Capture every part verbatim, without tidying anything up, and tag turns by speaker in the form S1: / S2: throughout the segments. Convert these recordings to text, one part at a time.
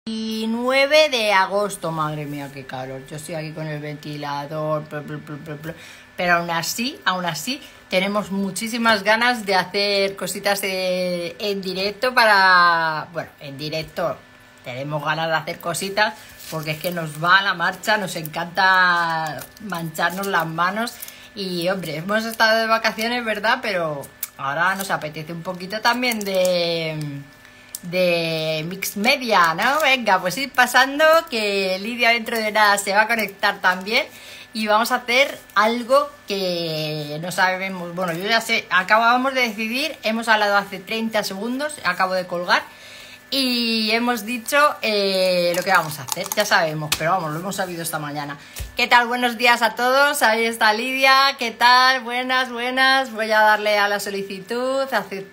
S1: nueve de agosto, madre mía, qué calor. Yo estoy aquí con el ventilador, bla, bla, bla, bla, bla. Pero aún así, aún así, tenemos muchísimas ganas de hacer cositas de, en directo para... Bueno, en directo tenemos ganas de hacer cositas porque es que nos va a la marcha, nos encanta mancharnos las manos y, hombre, hemos estado de vacaciones, ¿verdad? Pero ahora nos apetece un poquito también de... de Mix Media, ¿no? Venga, pues ir pasando, que Lidia dentro de nada se va a conectar también y vamos a hacer algo que no sabemos. Bueno, yo ya sé, acabamos de decidir, hemos hablado hace treinta segundos, acabo de colgar y hemos dicho eh, lo que vamos a hacer, ya sabemos, pero vamos, lo hemos sabido esta mañana. ¿Qué tal? Buenos días a todos, ahí está Lidia, ¿qué tal? Buenas, buenas, voy a darle a la solicitud, aceptar.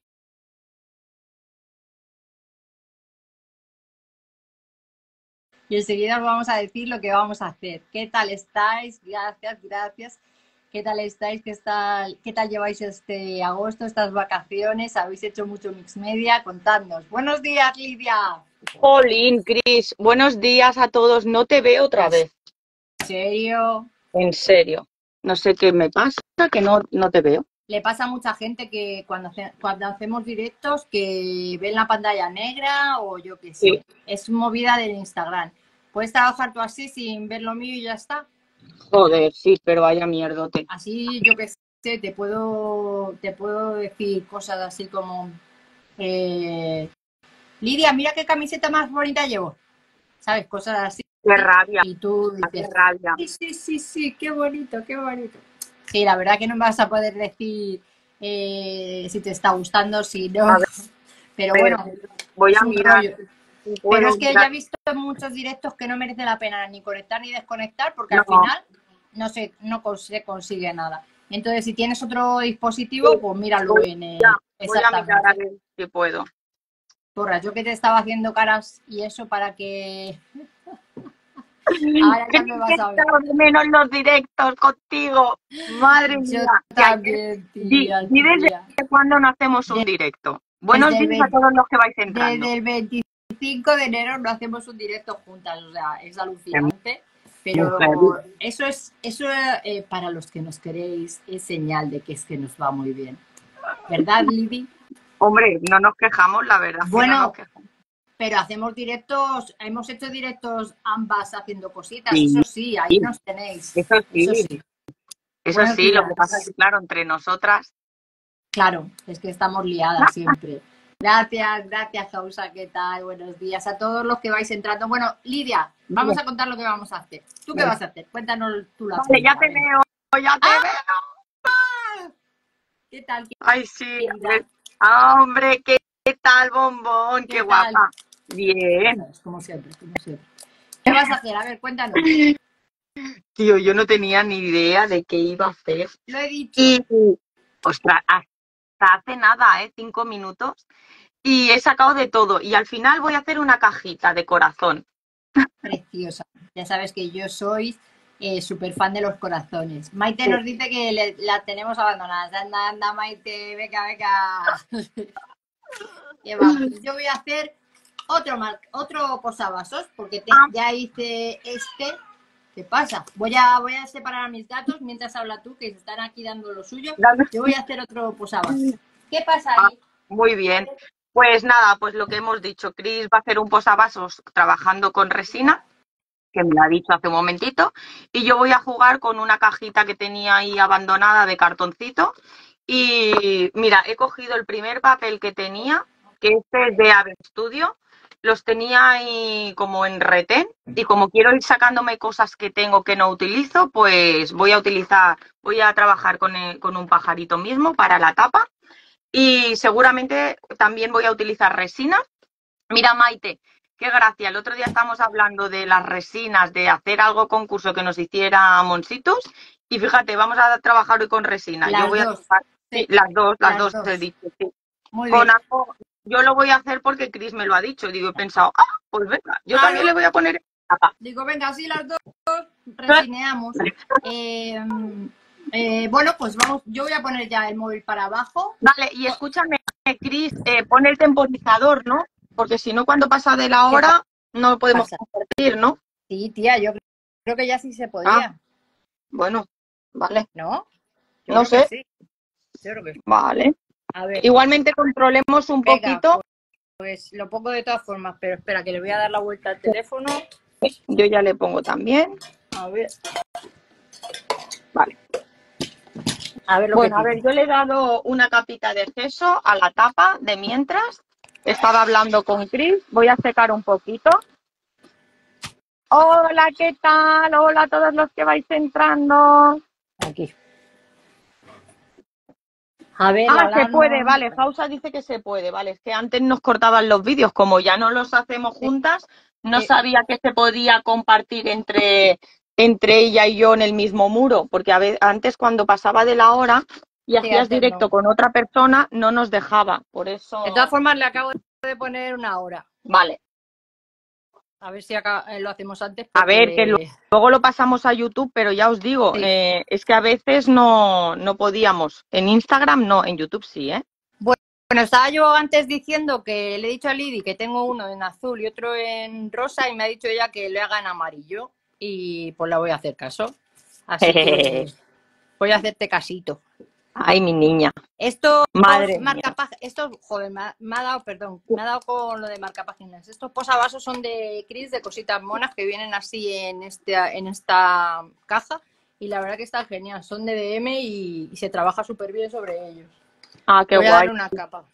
S1: Y enseguida os vamos a decir lo que vamos a hacer. ¿Qué tal estáis? Gracias, gracias. ¿Qué tal estáis? ¿Qué tal, qué tal lleváis este agosto, estas vacaciones? ¿Habéis hecho mucho Mix Media? Contadnos. Buenos días, Lidia.
S2: Jolín, Cris, buenos días a todos. No te veo otra vez.
S1: ¿En serio?
S2: En serio. No sé qué me pasa, que no, no te veo.
S1: Le pasa a mucha gente que cuando, hace, cuando hacemos directos que ven la pantalla negra o yo qué sé. Sí. Es movida del Instagram. ¿Puedes trabajar tú así sin ver lo mío y ya está?
S2: Joder, sí, pero vaya mierdote.
S1: Así, yo qué sé, te puedo, te puedo decir cosas así como... Eh, Lidia, mira qué camiseta más bonita llevo. ¿Sabes? Cosas así.
S2: Qué rabia.
S1: Y tú dices,
S2: qué rabia.
S1: Sí, sí, sí, sí, qué bonito, qué bonito. Sí, la verdad que no me vas a poder decir eh, si te está gustando, si no. Pero bueno,
S2: voy a mirar.
S1: Rollo. Pero es que ya he visto muchos directos que no merece la pena ni conectar ni desconectar porque no. Al final no se, no se consigue nada. Entonces, si tienes otro dispositivo, pues míralo
S2: voy,
S1: en... Eh,
S2: ya, voy a mirar a ver si puedo.
S1: Porra, yo que te estaba haciendo caras y eso para que... Ahora ya me vas a ver.
S2: De menos los directos contigo. Madre
S1: yo
S2: mía.
S1: También, tía,
S2: ¿Y desde cuándo no hacemos un de, directo? Buenos días veinte, a todos los que vais entrando.
S1: Desde el veinticinco de enero no hacemos un directo juntas, o sea, es alucinante. Pero eso es, eso eh, para los que nos queréis es señal de que es que nos va muy bien. ¿Verdad, Lidy?
S2: Hombre, no nos quejamos, la verdad.
S1: Bueno,
S2: no nos quejamos.
S1: Pero hacemos directos, hemos hecho directos ambas haciendo cositas, sí, eso sí, ahí sí. Nos tenéis.
S2: Eso sí, eso sí, eso
S1: Buenos
S2: sí
S1: días.
S2: Lo que pasa es que, claro, entre nosotras...
S1: Claro, es que estamos liadas siempre. Gracias, gracias, Causa, ¿qué tal? Buenos días a todos los que vais entrando. Bueno, Lidia, vamos a contar lo que vamos a hacer. ¿Tú qué vas a hacer? Cuéntanos tú la
S2: Vale, ya te veo, ya te
S1: ¡Ah!
S2: veo.
S1: ¿Qué tal? ¿Qué
S2: Ay, sí. Ah, hombre, ¿qué, qué tal, bombón? Qué, qué guapa. Bien.
S1: Es como siempre, como siempre. ¿Qué vas a hacer? A ver, cuéntanos.
S2: Tío, yo no tenía ni idea de qué iba a hacer.
S1: Lo he dicho.
S2: Y, ostras, hasta hace nada, ¿eh? Cinco minutos. Y he sacado de todo. Y al final voy a hacer una cajita de corazón.
S1: Preciosa. Ya sabes que yo soy eh, súper fan de los corazones. Maite sí. Nos dice que le, la tenemos abandonadas. Anda, anda, Maite, venga, venga. Yo voy a hacer otro, otro posavasos porque te, ah. ya hice este. ¿Qué pasa? Voy a, voy a separar a mis gatos mientras habla tú, que se están aquí dando lo suyo. Yo voy a hacer otro posavasos. ¿Qué pasa ahí?
S2: Ah, muy bien. Pues nada, pues lo que hemos dicho, Cris va a hacer un posavasos trabajando con resina, que me lo ha dicho hace un momentito, y yo voy a jugar con una cajita que tenía ahí abandonada de cartoncito. Y mira, he cogido el primer papel que tenía, que este es de Ave Studio, los tenía ahí como en retén, y como quiero ir sacándome cosas que tengo que no utilizo, pues voy a utilizar, voy a trabajar con, el, con un pajarito mismo para la tapa. Y seguramente también voy a utilizar resina. Mira, Maite, qué gracia. El otro día estábamos hablando de las resinas, de hacer algo concurso que nos hiciera Monsitos. Y fíjate, vamos a trabajar hoy con resina.
S1: Las
S2: yo voy
S1: dos.
S2: a trabajar, sí, las dos, las, las dos, dos. He dicho, sí.
S1: Muy
S2: con
S1: bien.
S2: algo, yo lo voy a hacer porque Cris me lo ha dicho. Digo, he pensado, ah, pues venga, yo claro. también le voy a poner tapa.
S1: Digo, venga, así las dos resineamos. eh, Eh, bueno, pues vamos, yo voy a poner ya el móvil para abajo.
S2: Vale, y escúchame, Cris, eh, pon el temporizador, ¿no? Porque si no, cuando pasa de la hora, No podemos
S1: Pasa.
S2: compartir, ¿no?
S1: Sí, tía, yo creo que ya sí se
S2: Ah,
S1: podía,
S2: bueno, vale.
S1: ¿no? Yo
S2: No
S1: creo que
S2: sé,
S1: sí, yo creo que sí.
S2: vale.
S1: A ver,
S2: Igualmente controlemos un
S1: venga,
S2: poquito.
S1: pues lo pongo de todas formas, pero espera, que le voy a dar la vuelta al teléfono.
S2: Yo ya le pongo también.
S1: A ver,
S2: Vale.
S1: a ver lo que
S2: Bueno, a
S1: pide.
S2: ver, yo le he dado una capita de queso a la tapa de mientras. Estaba hablando con Chris. Voy a secar un poquito. Hola, ¿qué tal? Hola a todos los que vais entrando.
S1: Aquí. A ver, la
S2: Ah, se puede,
S1: lana.
S2: vale. Hausa dice que se puede, vale. Es que antes nos cortaban los vídeos, como ya no los hacemos
S1: Sí,
S2: juntas, no
S1: sí,
S2: sabía que se podía compartir entre, entre ella y yo en el mismo muro, porque a veces, antes cuando pasaba de la hora y
S1: sí,
S2: hacías
S1: antes
S2: directo
S1: no.
S2: con otra persona, no nos dejaba. Por
S1: De todas
S2: eso,
S1: formas, le acabo de poner una hora.
S2: vale.
S1: A ver si acá, eh, lo hacemos antes
S2: A ver, que
S1: porque...
S2: luego lo pasamos a YouTube, pero ya os digo,
S1: Sí.
S2: eh, es que a veces no, no podíamos. En Instagram no, en YouTube sí, ¿eh?
S1: Bueno, estaba yo antes diciendo que le he dicho a Lidi que tengo uno en azul y otro en rosa y me ha dicho ella que lo haga en amarillo y pues la voy a hacer caso. Así que voy a hacerte casito.
S2: Ay, mi niña.
S1: Estos
S2: Madre mía.
S1: marcapáginas, estos, joder, me ha, me ha dado, perdón, me ha dado con lo de marcapáginas. Estos posavasos son de Chris, de cositas monas que vienen así en, este, en esta caja y la verdad que están genial. Son de D M y, y se trabaja súper bien sobre ellos.
S2: Ah, qué
S1: Voy a
S2: guay.
S1: darle una capa.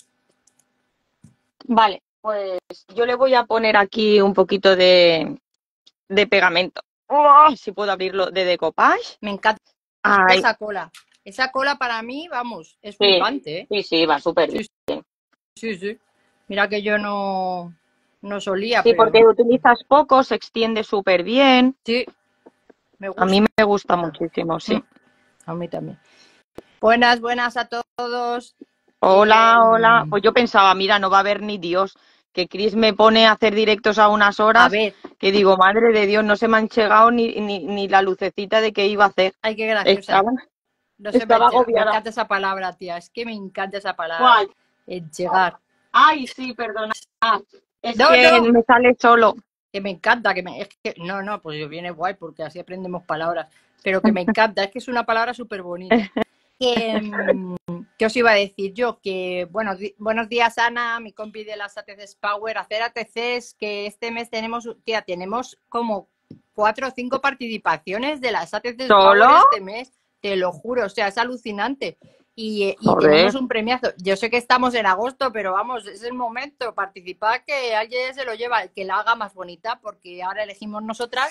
S2: Vale, pues yo le voy a poner aquí un poquito de, de pegamento. ¡Oh! Si puedo abrirlo de decoupage.
S1: Me encanta
S2: Ay,
S1: esa cola. Esa cola para mí, vamos, es
S2: sí,
S1: flipante, ¿eh?
S2: sí, sí, va súper
S1: Sí,
S2: bien.
S1: sí, sí. Mira que yo no, no solía,
S2: Sí,
S1: pero
S2: porque utilizas poco, se extiende súper bien.
S1: sí, me
S2: A mí
S1: gusta.
S2: me gusta muchísimo, sí.
S1: A mí también. Buenas, buenas a todos.
S2: Hola,
S1: Eh,
S2: hola. Pues yo pensaba, mira, no va a haber ni Dios, que Chris me pone a hacer directos a unas
S1: a
S2: horas
S1: ver,
S2: que digo, madre de Dios, no se me han llegado ni, ni, ni la lucecita de qué iba a hacer.
S1: ay, qué graciosa.
S2: Estaba,
S1: No se me,
S2: estaba
S1: enche- me
S2: agobiada.
S1: encanta esa palabra, tía. Es que me encanta esa palabra.
S2: ¿Cuál?
S1: Enchegar.
S2: Ay, sí, perdona. Es
S1: No,
S2: que
S1: no,
S2: me sale solo.
S1: que me encanta, que me, es que, no, no, pues viene guay porque así aprendemos palabras, pero que me encanta, es que es una palabra súper bonita. Que, mm, ¿qué os iba a decir yo? Que buenos, di- buenos días, Ana, mi compi de las A T Cs Power, hacer A T Cs, que este mes tenemos, tía, tenemos como cuatro o cinco participaciones de las A T Cs Power
S2: ¿Solo?
S1: este mes, te lo juro, o sea, es alucinante. Y, eh, y
S2: Joder.
S1: tenemos un premiazo. Yo sé que estamos en agosto, pero vamos, es el momento. Participar, que alguien se lo lleva, el que la haga más bonita, porque ahora elegimos nosotras.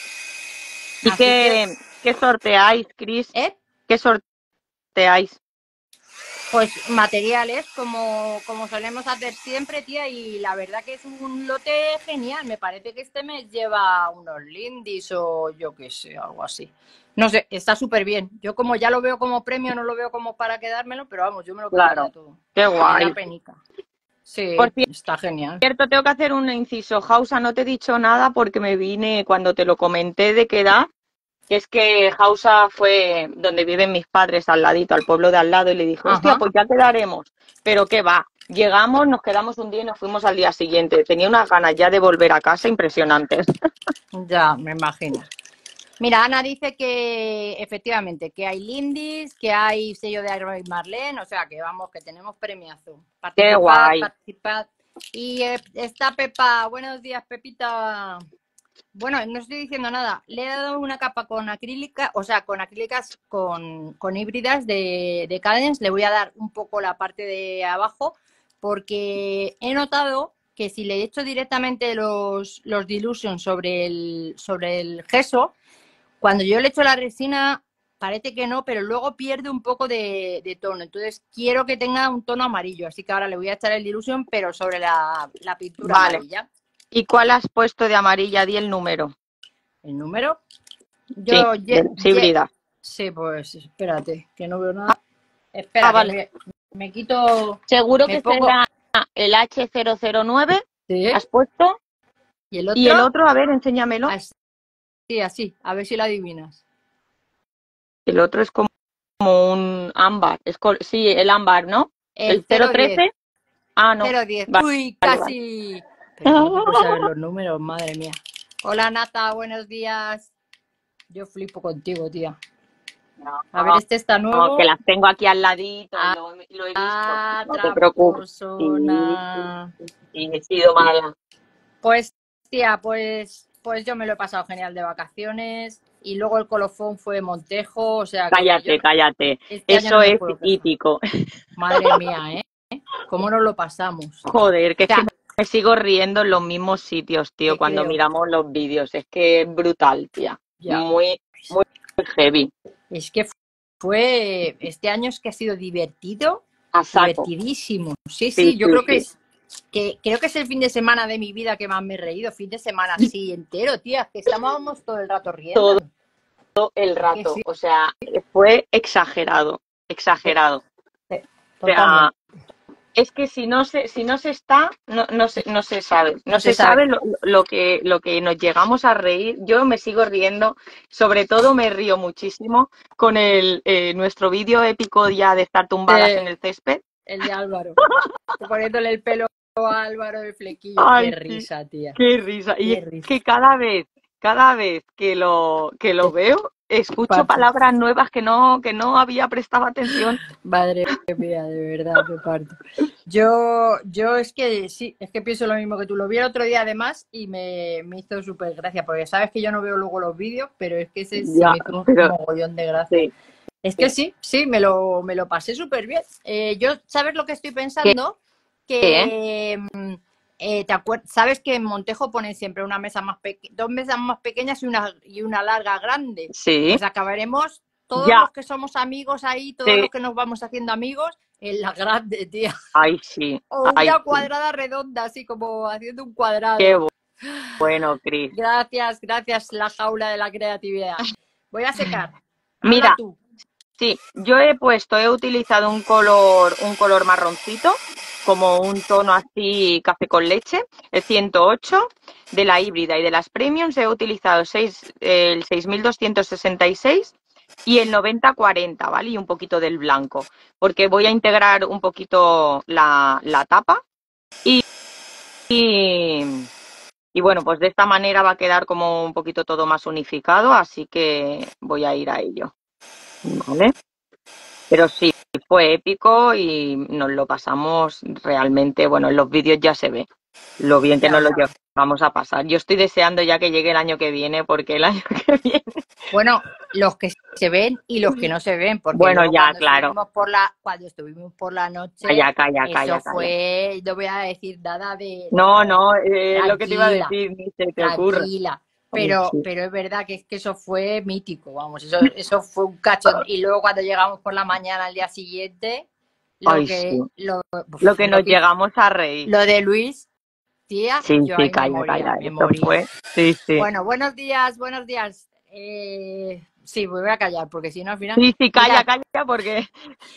S2: ¿Y
S1: Así que,
S2: qué, qué sorteáis, Chris?
S1: ¿eh?
S2: ¿Qué sorteáis?
S1: Pues materiales, como, como solemos hacer siempre, tía, y la verdad que es un lote genial. Me parece que este mes lleva unos lindis o yo qué sé, algo así. No sé, está súper bien. Yo como ya lo veo como premio, no lo veo como para quedármelo, pero vamos, yo me lo quedaría
S2: Claro.
S1: todo.
S2: Qué
S1: Me da
S2: guay.
S1: penica. Sí,
S2: Por
S1: está genial.
S2: cierto, tengo que hacer un inciso. Hausa, no te he dicho nada porque me vine cuando te lo comenté de qué edad. Que es que Hausa fue donde viven mis padres, al ladito, al pueblo de al lado, y le dije, hostia,
S1: Ajá.
S2: pues ya quedaremos. Pero qué va, llegamos, nos quedamos un día y nos fuimos al día siguiente. Tenía unas ganas ya de volver a casa impresionantes.
S1: Ya, me imagino. Mira, Ana dice que efectivamente, que hay lindis, que hay sello de Agroy Marlene, o sea que vamos, que tenemos premiazo.
S2: Qué
S1: Participad,
S2: guay.
S1: participad. Y eh, está Pepa, buenos días, Pepita. Bueno, no estoy diciendo nada. Le he dado una capa con acrílica, o sea, con acrílicas con, con híbridas de, de Cadence. Le voy a dar un poco la parte de abajo, porque he notado que si le echo directamente los, los Dilution sobre el, sobre el gesso, cuando yo le echo la resina, parece que no, pero luego pierde un poco de, de tono. Entonces quiero que tenga un tono amarillo. Así que ahora le voy a echar el Dilution, pero sobre la, la pintura
S2: Vale.
S1: amarilla.
S2: ¿Y cuál has puesto de amarilla? Di el número.
S1: ¿El número? Yo,
S2: Sí,
S1: ye,
S2: de
S1: ye,
S2: híbrida.
S1: sí, pues espérate, que no veo nada. Espera,
S2: Ah, vale.
S1: que me, me quito.
S2: Seguro
S1: Me
S2: que
S1: pongo.
S2: será el hache cero cero nueve.
S1: ¿Sí?
S2: ¿Has puesto?
S1: ¿Y el otro?
S2: Y el otro, a ver, enséñamelo.
S1: Así, así, a ver si lo adivinas.
S2: El otro es como un ámbar. Es col- sí, el ámbar, ¿no?
S1: El
S2: El cero
S1: cero diez.
S2: trece. Ah, no.
S1: cero diez.
S2: Vale,
S1: Uy,
S2: vale, vale.
S1: casi. Pero ¿cómo que no sabes los números? Madre mía. Hola, Nata, buenos días. Yo flipo contigo, tía.
S2: No,
S1: A ver, este está
S2: no,
S1: nuevo.
S2: que las tengo aquí al ladito,
S1: Ah,
S2: lo, lo he visto.
S1: ah,
S2: No te preocupes. Sí,
S1: tramposona.
S2: sí, sí, he sido mala.
S1: Pues, tía, pues, pues yo me lo he pasado genial de vacaciones y luego el colofón fue Montejo, o sea que yo
S2: Cállate,
S1: no-
S2: cállate.
S1: este año
S2: Eso
S1: no me
S2: es
S1: puedo quejar.
S2: hípico.
S1: Madre mía, ¿eh? ¿Cómo nos lo pasamos?
S2: Joder, que
S1: O
S2: es que
S1: sea,
S2: me sigo riendo en los mismos sitios, tío,
S1: te
S2: cuando
S1: creo,
S2: miramos los vídeos. Es que es brutal, tía.
S1: ya.
S2: Muy, muy heavy.
S1: Es que fue, este año es que ha sido divertido,
S2: A saco.
S1: divertidísimo. Sí,
S2: Sí,
S1: sí, yo
S2: sí,
S1: creo que
S2: sí.
S1: es, que creo que es el fin de semana de mi vida que más me he reído, fin de semana así entero, tía, que estábamos todo el rato
S2: Todo
S1: riendo.
S2: el
S1: Es que
S2: rato.
S1: sí,
S2: O sea, fue exagerado.
S1: sí,
S2: Exagerado.
S1: sí,
S2: O sea,
S1: totalmente.
S2: es que si no se, si no se está, no, no se, no se sabe.
S1: No
S2: No
S1: se
S2: se
S1: sabe.
S2: sabe lo, lo que, lo que nos llegamos a reír. Yo me sigo riendo. Sobre todo me río muchísimo con el eh, nuestro vídeo épico ya de estar tumbadas en
S1: Eh,
S2: el césped.
S1: el de Álvaro, poniéndole el pelo a Álvaro de flequillo. Qué
S2: Ay, sí,
S1: risa, tía.
S2: qué risa. Y
S1: Qué
S2: es
S1: risa.
S2: que cada vez, cada vez que lo, que lo
S1: Te
S2: veo, escucho
S1: parto.
S2: palabras nuevas que no, que no había prestado atención.
S1: Madre mía, de verdad, me parto. Yo, yo es que sí, es que pienso lo mismo que tú. Lo vi el otro día además y me, me hizo súper gracia, porque sabes que yo no veo luego los vídeos, pero es que ese sí
S2: Ya,
S1: me hizo un
S2: pero
S1: mogollón de gracia.
S2: sí.
S1: Es que sí, sí, me lo, me lo pasé súper bien. Eh, yo, ¿sabes lo que estoy
S2: ¿Qué?
S1: pensando?
S2: ¿Qué?
S1: Que mm, eh, ¿te acuer- sabes que en Montejo ponen siempre una mesa más pequeña, dos mesas más pequeñas y una, y una larga grande.
S2: Sí,
S1: Pues acabaremos todos
S2: ya.
S1: los que somos amigos ahí, todos
S2: Sí.
S1: los que nos vamos haciendo amigos, en la grande, tía.
S2: Ay, sí.
S1: O
S2: Ay,
S1: una
S2: sí.
S1: cuadrada redonda, así como haciendo un
S2: Qué
S1: cuadrado.
S2: bueno, Cris.
S1: Gracias, gracias, la jaula de la creatividad. Voy a secar. Habla
S2: Mira,
S1: tú.
S2: sí, yo he puesto, he utilizado un color, un color marroncito, como un tono así café con leche, el ciento ocho de la híbrida y de las premiums he utilizado seis, el seis mil doscientos sesenta y seis y el noventa cuarenta, ¿vale? Y un poquito del blanco, porque voy a integrar un poquito la, la tapa y, y, y bueno, pues de esta manera va a quedar como un poquito todo más unificado, así que voy a ir a ello, ¿vale? Pero sí, fue épico y nos lo pasamos realmente, bueno, en los vídeos ya se ve lo bien que
S1: Ya.
S2: nos lo llevamos a pasar. Yo estoy deseando ya que llegue el año que viene, porque el año que viene,
S1: Bueno, los que se ven y los que no se ven, porque
S2: bueno,
S1: luego
S2: ya,
S1: cuando
S2: claro,
S1: estuvimos por la, cuando estuvimos por la noche,
S2: calla, calla,
S1: eso
S2: calla, calla.
S1: fue, no voy a decir nada de
S2: No,
S1: nada.
S2: no, eh, lo que te iba a
S1: Tranquila,
S2: decir, ni se te ocurre.
S1: tranquila.
S2: Ay,
S1: Pero,
S2: sí.
S1: pero es verdad que es que eso fue mítico, vamos, eso, eso fue un cacho. Y luego cuando llegamos por la mañana al día siguiente, lo
S2: Ay, sí.
S1: que, lo,
S2: Lo
S1: uf,
S2: que
S1: lo
S2: nos
S1: que hizo-
S2: llegamos a reír.
S1: lo de Luis, tía,
S2: Sí,
S1: yo
S2: sí,
S1: ahí me
S2: calla,
S1: moría,
S2: calla.
S1: me
S2: Eso
S1: moría.
S2: fue, sí, sí.
S1: Bueno, buenos días, buenos días. Eh, sí, me voy a callar porque si no al final.
S2: Sí, sí, calla,
S1: Mirad,
S2: calla, porque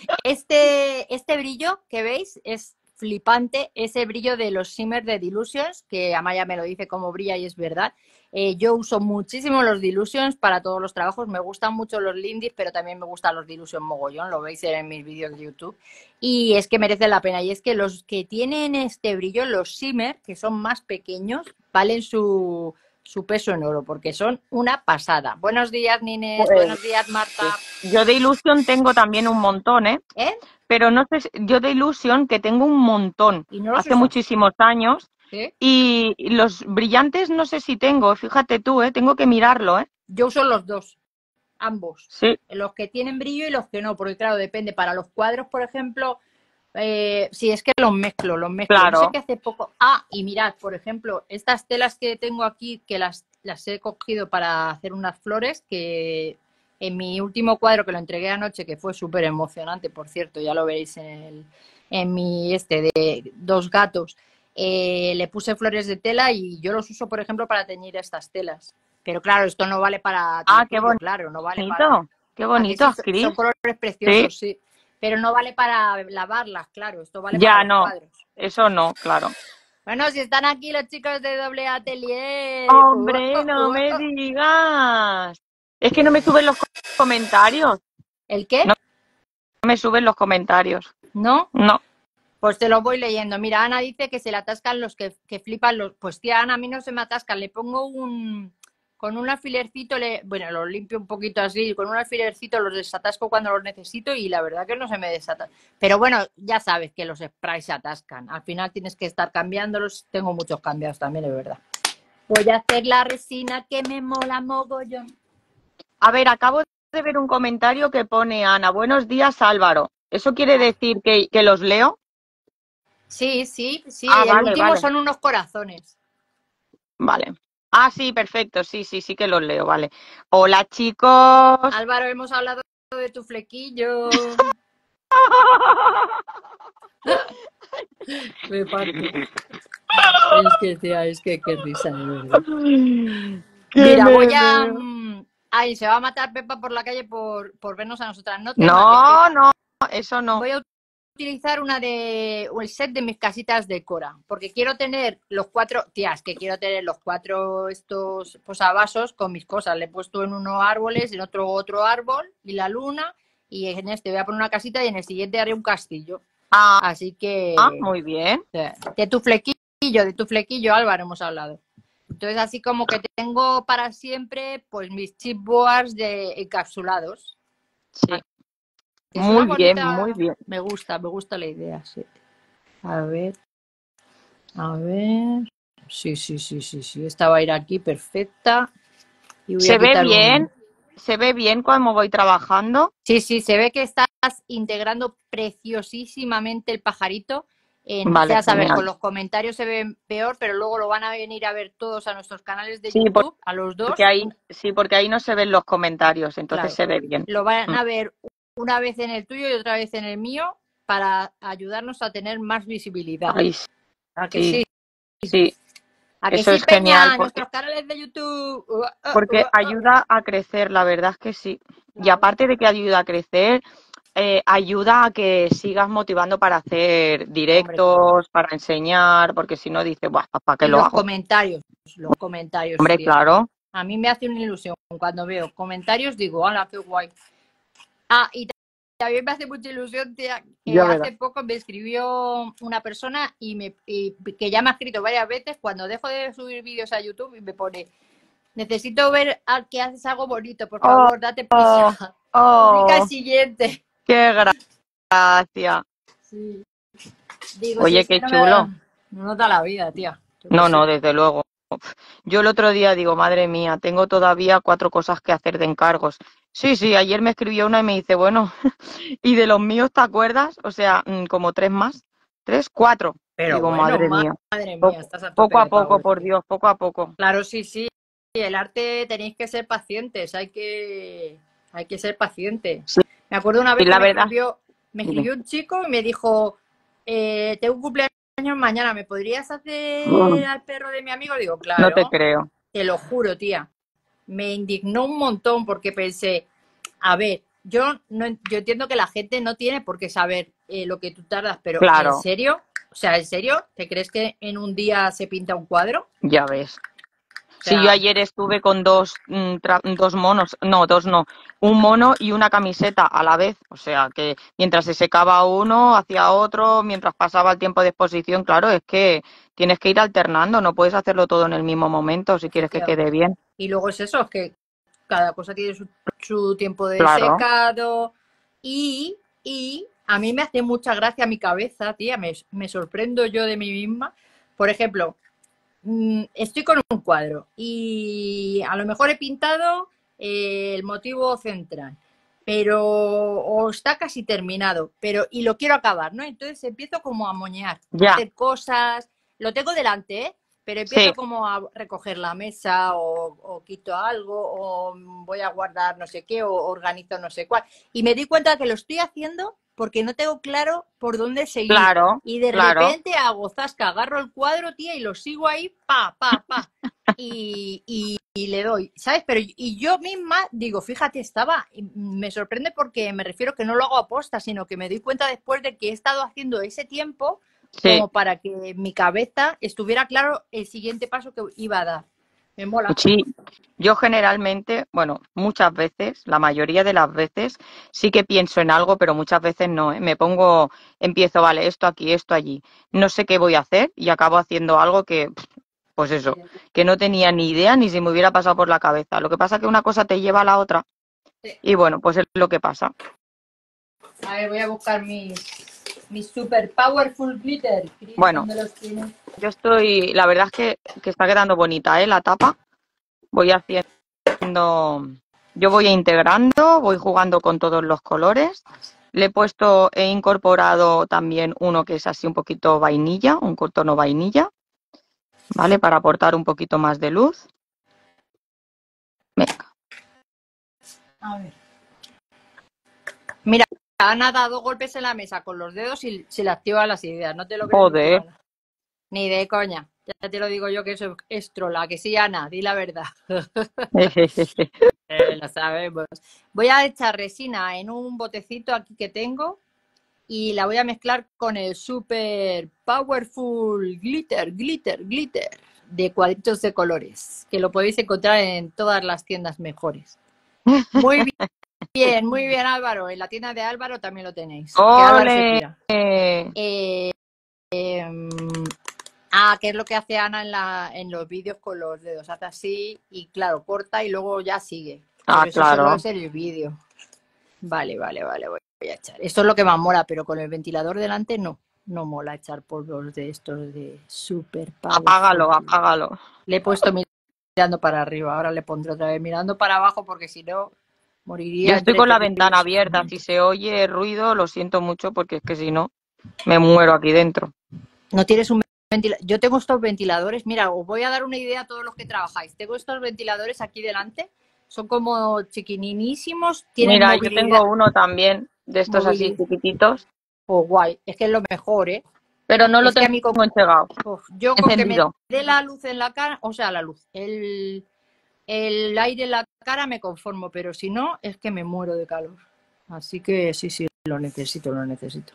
S1: este, este brillo que veis es flipante, ese brillo de los Shimmer de Delusions, que Amaya me lo dice cómo brilla y es verdad. Eh, yo uso muchísimo los Delusions para todos los trabajos, me gustan mucho los Lindis, pero también me gustan los Delusion mogollón, lo veis en mis vídeos de YouTube. Y es que merecen la pena, y es que los que tienen este brillo, los Shimmer, que son más pequeños, valen su, su peso en oro, porque son una pasada. Buenos días, Nines,
S2: pues,
S1: buenos días, Marta.
S2: yo de ilusión tengo también un montón, ¿eh?
S1: ¿Eh?
S2: Pero no sé, si- yo de ilusión que tengo un montón,
S1: ¿Y no los
S2: hace
S1: usas?
S2: muchísimos años,
S1: ¿Sí?
S2: y los brillantes no sé si tengo, fíjate tú, ¿eh? Tengo que mirarlo, ¿eh?
S1: Yo uso los dos, ambos.
S2: Sí,
S1: Los que tienen brillo y los que no, porque claro, depende. Para los cuadros, por ejemplo, eh, sí, es que los mezclo, los mezclo. No sé
S2: claro.
S1: qué hace poco. Ah, y mirad, por ejemplo, estas telas que tengo aquí, que las, las he cogido para hacer unas flores, que en mi último cuadro que lo entregué anoche, que fue súper emocionante, por cierto, ya lo veréis en, el, en mi este de dos gatos, eh, le puse flores de tela y yo los uso, por ejemplo, para teñir estas telas. Pero claro, esto no vale para lo
S2: Ah, qué
S1: tuyo, claro, no vale para...
S2: bonito, qué
S1: ¿A que
S2: bonito,
S1: sí? Son son
S2: Cris.
S1: colores
S2: Sí,
S1: preciosos, sí. Pero no vale para lavarlas, claro. Esto vale para
S2: ya
S1: los
S2: no,
S1: cuadros.
S2: eso no, claro.
S1: Bueno, si están aquí los chicos de Doble Atelier. Uh,
S2: Hombre,
S1: uh,
S2: no
S1: uh,
S2: me
S1: uh.
S2: digas. Es que no me suben los co- comentarios,
S1: ¿El qué?
S2: no me suben los comentarios.
S1: ¿No?
S2: No,
S1: Pues te lo voy leyendo. Mira, Ana dice que se le atascan los que, que flipan los... Pues tía, Ana, a mí no se me atascan. Le pongo un... Con un alfilercito, le, bueno, los limpio un poquito así, con un alfilercito los desatasco cuando los necesito y la verdad que no se me desatascan. Pero bueno, ya sabes que los sprays se atascan. Al final tienes que estar cambiándolos. Tengo muchos cambiados también, es verdad. Voy a hacer la resina que me mola mogollón.
S2: A ver, acabo de ver un comentario que pone Ana, buenos días Álvaro. ¿Eso quiere decir que, que los leo?
S1: Sí, sí, sí.
S2: Ah,
S1: el
S2: vale,
S1: último
S2: vale.
S1: son unos corazones.
S2: Vale. Ah, sí, perfecto, sí, sí, sí que los leo, vale. Hola, chicos.
S1: Álvaro, hemos hablado de tu flequillo. Me parto. Es que, tía, es que qué risa, de verdad. Mira, voy a... mm, Ay, se va a matar Pepa por la calle por, por vernos a nosotras. No temas, es
S2: No,
S1: que
S2: no, eso no.
S1: voy a utilizar una de o el set de mis casitas de Cora, porque quiero tener los cuatro, tías, que quiero tener los cuatro estos posavasos con mis cosas. Le he puesto en uno árboles, en otro otro árbol y la luna, y en este voy a poner una casita y en el siguiente haré un castillo.
S2: Ah,
S1: Así que
S2: ah, muy bien.
S1: de, de tu flequillo, de tu flequillo, Álvaro, hemos hablado. Entonces, así como que tengo para siempre, pues mis chipboards de encapsulados.
S2: Sí.
S1: Es
S2: Muy
S1: una
S2: bien,
S1: bonita...
S2: muy bien.
S1: Me gusta, me gusta la idea, sí. A ver, a ver... Sí, sí, sí, sí, sí. Esta va a ir aquí perfecta. Y voy
S2: ¿Se
S1: a
S2: ve
S1: quitar
S2: bien?
S1: un...
S2: ¿Se ve bien cuando voy trabajando?
S1: Sí, sí, se ve que estás integrando preciosísimamente el pajarito. En,
S2: Vale,
S1: ya sabes,
S2: genial.
S1: con los comentarios se ven peor, pero luego lo van a venir a ver todos a nuestros canales de
S2: Sí,
S1: YouTube, a los
S2: porque
S1: dos.
S2: ahí, sí, porque ahí no se ven los comentarios, entonces
S1: Claro,
S2: se ve bien.
S1: lo van
S2: Mm.
S1: a ver una vez en el tuyo y otra vez en el mío para ayudarnos a tener más visibilidad.
S2: Ay,
S1: ¿A que
S2: sí,
S1: sí?
S2: sí,
S1: ¿A que
S2: eso
S1: sí,
S2: es genial
S1: Peña?
S2: porque,
S1: Nuestros canales de YouTube. Uh, uh,
S2: porque
S1: uh, uh.
S2: ayuda a crecer, la verdad es que sí. Y
S1: Claro.
S2: aparte de que ayuda a crecer, eh, ayuda a que sigas motivando para hacer
S1: Hombre,
S2: directos, para enseñar, porque si no dices, "Buah, ¿para qué
S1: y
S2: lo
S1: los
S2: hago?".
S1: comentarios, los comentarios,
S2: Hombre,
S1: tía.
S2: claro,
S1: A mí me hace una ilusión cuando veo comentarios, digo, ¡hala, qué guay! Ah, y también me hace mucha ilusión, tía, que
S2: ya verás.
S1: hace poco me escribió una persona y me, y, que ya me ha escrito varias veces cuando dejo de subir vídeos a YouTube y me pone, necesito ver a que haces algo bonito, por
S2: Oh,
S1: favor, date
S2: oh,
S1: prisa. Publica el
S2: oh,
S1: siguiente.
S2: qué gracia.
S1: Sí. Digo, si
S2: Oye,
S1: es que
S2: qué
S1: no me da,
S2: chulo.
S1: no nos da la vida, tía. Yo que
S2: No,
S1: sí.
S2: no, desde luego. Yo el otro día digo, madre mía, tengo todavía cuatro cosas que hacer de encargos. Sí, sí, ayer me escribió una y me dice, bueno, ¿y de los míos te acuerdas? O sea, mm, como tres más, tres, cuatro.
S1: Pero
S2: Digo,
S1: bueno,
S2: madre mía,
S1: madre mía,
S2: poco,
S1: estás a tope
S2: poco a
S1: de
S2: poco,
S1: power,
S2: por
S1: tía.
S2: Dios, poco a poco.
S1: Claro, sí, sí. El arte tenéis que ser pacientes, hay que, hay que ser paciente.
S2: Sí,
S1: Me acuerdo una
S2: y
S1: vez que
S2: la
S1: me
S2: verdad,
S1: escribió, me
S2: dime.
S1: escribió un chico y me dijo, eh, tengo un cumpleaños mañana, ¿me podrías hacer
S2: Mm,
S1: al perro de mi amigo? Digo,
S2: no te
S1: claro,
S2: creo.
S1: te lo juro, tía. Me indignó un montón porque pensé, a ver, yo no, yo entiendo que la gente no tiene por qué saber eh, lo que tú tardas, pero ¿en
S2: Claro,
S1: serio? O sea, ¿en serio? ¿Te crees que en un día se pinta un cuadro?
S2: ya ves.
S1: O
S2: Sí, yo
S1: sea,
S2: ayer estuve con dos, mm, tra- dos monos, no, dos no, un mono y una camiseta a la vez. O sea, que mientras se secaba uno, hacía otro, mientras pasaba el tiempo de exposición, claro, es que tienes que ir alternando, no puedes hacerlo todo en el mismo momento si quieres que quede
S1: efectivamente.
S2: bien.
S1: Y luego es eso, es que cada cosa tiene su, su tiempo de
S2: Claro,
S1: secado y, y a mí me hace mucha gracia mi cabeza, tía, me, me sorprendo yo de mí misma. Por ejemplo, mm, estoy con un cuadro y a lo mejor he pintado eh, el motivo central, pero o está casi terminado, pero y lo quiero acabar, ¿no? Entonces empiezo como a moñar, a
S2: ya,
S1: hacer cosas, lo tengo delante, ¿eh? Pero
S2: sí,
S1: empiezo como a recoger la mesa o, o quito algo o voy a guardar no sé qué o organizo no sé cuál. Y me di cuenta que lo estoy haciendo porque no tengo claro por dónde seguir.
S2: claro,
S1: Y de
S2: claro,
S1: repente hago zasca, agarro el cuadro, tía, y lo sigo ahí, pa, pa, pa. Y, y, y le doy, ¿sabes? Pero y yo misma digo, fíjate, estaba, me sorprende porque me refiero que no lo hago a posta, sino que me doy cuenta después de que he estado haciendo ese tiempo
S2: sí,
S1: como para que mi cabeza estuviera claro el siguiente paso que iba a dar. Me mola.
S2: Sí, yo generalmente, bueno, muchas veces, la mayoría de las veces, sí que pienso en algo, pero muchas veces no, ¿eh? Me pongo, empiezo, vale, esto aquí, esto allí, no sé qué voy a hacer y acabo haciendo algo que, pues eso, que no tenía ni idea ni si me hubiera pasado por la cabeza. Lo que pasa es que una cosa te lleva a la otra
S1: Sí.
S2: y bueno, pues es lo que pasa.
S1: A ver, voy a buscar mis, mis super powerful glitter. Chris,
S2: Bueno,
S1: ¿dónde los tienes?
S2: yo estoy, la verdad es que, que está quedando bonita, ¿eh? La tapa. Voy haciendo, yo voy integrando, voy jugando con todos los colores. Le he puesto, he incorporado también uno que es así un poquito vainilla, un tono vainilla, ¿vale? Para aportar un poquito más de luz. Venga.
S1: A ver. Mira, Ana ha dado golpes en la mesa con los dedos y se le activan las ideas. No te lo crees.
S2: Joder.
S1: Ni de coña. Ya te lo digo yo que eso es trola. Que sí, Ana, di la verdad. eh, lo sabemos. Voy a echar resina en un botecito aquí que tengo y la voy a mezclar con el super powerful glitter, glitter, glitter de cuadritos de colores, que lo podéis encontrar en todas las tiendas mejores. Muy bien. Bien, muy bien, Álvaro. En la tienda de Álvaro también lo tenéis. Que Álvaro se tira. Eh, eh, ah, que es lo que hace Ana en, la, en los vídeos con los dedos. Hace así y claro, corta y luego ya sigue.
S2: Ah,
S1: Pero eso
S2: claro.
S1: solo es el vídeo. Vale, vale, vale. Voy a echar. Esto es lo que más mola, pero con el ventilador delante no. No mola echar polvos de estos de super powerful.
S2: Apágalo, apágalo.
S1: Le he puesto mirando para arriba. Ahora le pondré otra vez mirando para abajo porque si no moriría.
S2: Yo estoy con la ventana abierta. Si se oye ruido, lo siento mucho porque es que si no, me muero aquí dentro.
S1: No tienes un ventilador. Yo tengo estos ventiladores. Mira, os voy a dar una idea a todos los que trabajáis. Tengo estos ventiladores aquí delante. Son como chiquininísimos. Tienen
S2: Mira,
S1: movilidad.
S2: yo tengo uno también de estos movilidad. Así chiquititos.
S1: Oh, guay. Es que es lo mejor, ¿eh?
S2: Pero no lo
S1: es
S2: tengo
S1: que a mí con...
S2: enchegado.
S1: Uf, yo con encendido. Que me dé la luz en la cara, o sea, la luz, el, el aire en la cara me conformo, pero si no, es que me muero de calor. Así que sí, sí, lo necesito, lo necesito.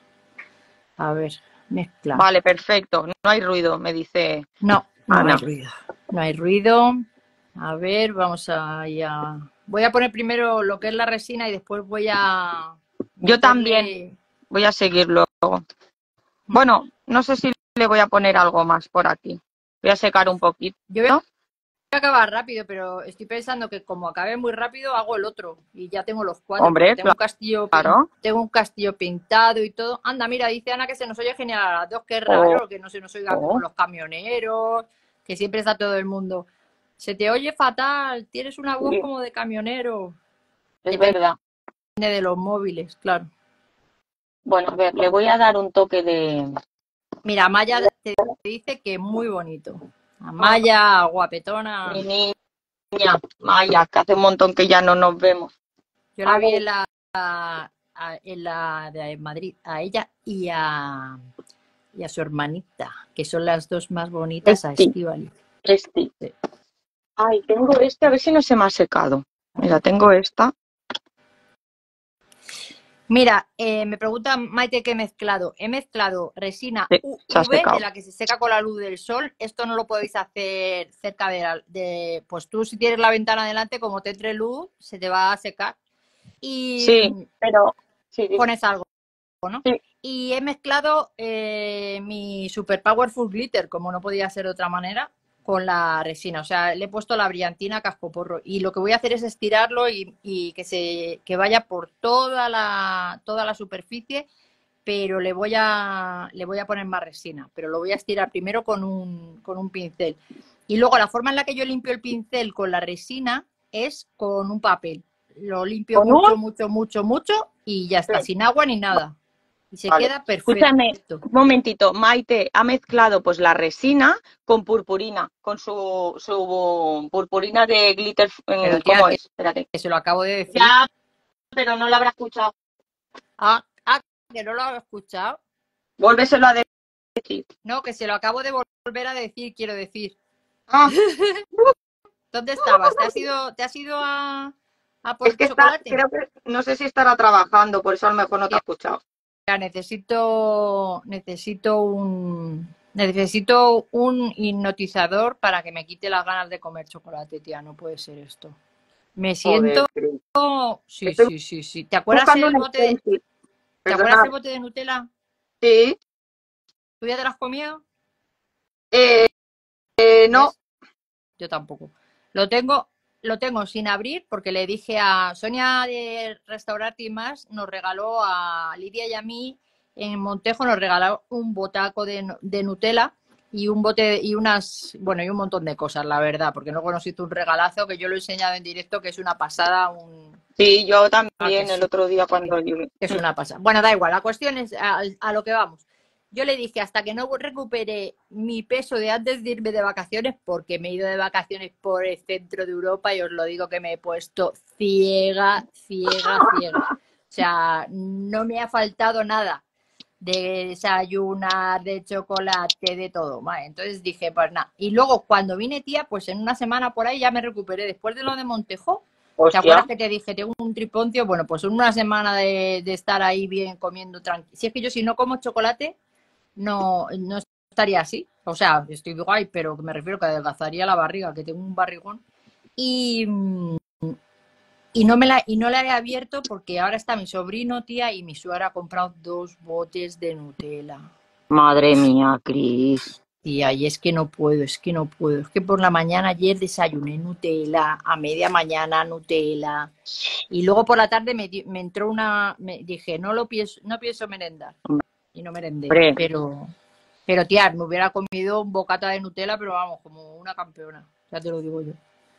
S1: A ver, mezcla.
S2: Vale, perfecto. No hay ruido, me dice.
S1: No, no
S2: Ana.
S1: hay ruido. No hay ruido. A ver, vamos a ya. Voy a poner primero lo que es la resina y después voy a.
S2: Meterle... Yo también voy a seguir luego. Bueno, no sé si le voy a poner algo más por aquí. Voy a secar un poquito.
S1: Yo voy a acabar rápido, pero estoy pensando que como acabe muy rápido hago el otro y ya tengo los cuatro.
S2: Hombre,
S1: tengo un castillo,
S2: claro.
S1: Tengo un castillo pintado y todo. Anda, mira, dice Ana que se nos oye genial a las dos, que es raro, oh. que no se nos oiga oh. como los camioneros, que siempre está todo el mundo. Se te oye fatal, tienes una voz sí. como de camionero.
S2: Es Depende verdad.
S1: de los móviles, claro.
S2: Bueno, a ver, le voy a dar un toque de...
S1: Mira, Maya te dice que es muy bonito. Maya, guapetona.
S2: Mi niña, Maya, que hace un montón que ya no nos vemos.
S1: Yo la a vi ver. en la, a, en la de Madrid, a ella y a, y a su hermanita, que son las dos más bonitas,
S2: este,
S1: a Estíbaliz.
S2: Este. Sí. Ay, tengo este, a ver si no se me ha secado. Mira, tengo esta.
S1: Mira, eh, me pregunta Maite qué he mezclado. He mezclado resina
S2: sí,
S1: U V, de la que se seca con la luz del sol. Esto no lo podéis hacer cerca de, la, de... Pues tú si tienes la ventana delante, como te entre luz, se te va a secar. Y
S2: sí, pero... Sí,
S1: pones algo, ¿no?
S2: Sí.
S1: Y he mezclado eh, mi Super Powerful Glitter, como no podía ser de otra manera, con la resina. O sea, le he puesto la brillantina cascoporro. Y lo que voy a hacer es estirarlo y, y que se que vaya por toda la, toda la superficie, pero le voy a le voy a poner más resina. Pero lo voy a estirar primero con un, con un pincel. Y luego la forma en la que yo limpio el pincel con la resina es con un papel. Lo limpio mucho, mucho, mucho, mucho y ya está, sí. sin agua ni nada. Y se vale. queda perfecto.
S2: Escúchame, un momentito, Maite ha mezclado pues la resina con purpurina, con su, su purpurina de glitter.
S1: Pero,
S2: ¿Cómo
S1: tía,
S2: es? Espérate.
S1: Que se lo acabo de decir.
S2: Ya, pero no lo habrá escuchado.
S1: Ah, ah, que no lo habrá escuchado.
S2: Vuélveselo a decir.
S1: No, que se lo acabo de volver a decir, quiero decir.
S2: Ah.
S1: ¿Dónde estabas? ¿Te has ido, te has ido a, a por
S2: es que
S1: chocolate?
S2: Está, creo que no sé si estará trabajando, por eso a lo mejor no te ha escuchado.
S1: Necesito, necesito un, Necesito un hipnotizador para que me quite las ganas de comer chocolate, tía. No puede ser esto. Me
S2: Joder,
S1: siento...
S2: Cris.
S1: Sí,
S2: Estoy
S1: sí, sí, sí. ¿Te acuerdas
S2: buscando
S1: el
S2: una
S1: bote de...
S2: extensión.
S1: ¿Te acuerdas
S2: Perdona.
S1: el bote de Nutella?
S2: Sí.
S1: ¿Tú ya te lo has comido?
S2: Eh, eh, no.
S1: ¿Ves? Yo tampoco. Lo tengo, lo tengo sin abrir porque le dije a Sonia de Restaurante y más, nos regaló a Lidia y a mí en Montejo, nos regaló un botaco de, de Nutella y un bote y unas, bueno, y un montón de cosas, la verdad, porque luego nos hizo un regalazo que yo lo he enseñado en directo, que es una pasada, un,
S2: Sí, yo
S1: ah, que
S2: también el
S1: es,
S2: otro día cuando llegué.
S1: que es una pasada. Bueno, da igual, la cuestión es a, a lo que vamos. Yo le dije hasta que no recupere mi peso de antes de irme de vacaciones, porque me he ido de vacaciones por el centro de Europa y os lo digo que me he puesto ciega, ciega, ciega. O sea, no me ha faltado nada de desayunar, de chocolate, de todo. Vale, entonces dije, pues nada. Y luego cuando vine, tía, pues en una semana por ahí ya me recuperé. Después de lo de Montejo, ¿te
S2: Hostia.
S1: acuerdas que te dije, tengo un triponcio? Bueno, pues en una semana de, de estar ahí bien comiendo tranquilo. Si es que yo si no como chocolate, no, no estaría así. O sea, estoy guay, pero me refiero que adelgazaría la barriga, que tengo un barrigón. Y, y no me la, y no la he abierto porque ahora está mi sobrino, tía, y mi suegra ha comprado dos botes de Nutella.
S2: Madre mía, Cris.
S1: Tía, y es que no puedo, es que no puedo. Es que por la mañana ayer desayuné Nutella, a media mañana Nutella. Y luego por la tarde me, di- me entró una, me dije, no lo pienso, no pienso merendar. Y no merendé.
S2: Hombre,
S1: Pero, pero tía, me hubiera comido un bocata de Nutella, pero vamos, como una campeona. Ya te lo digo yo.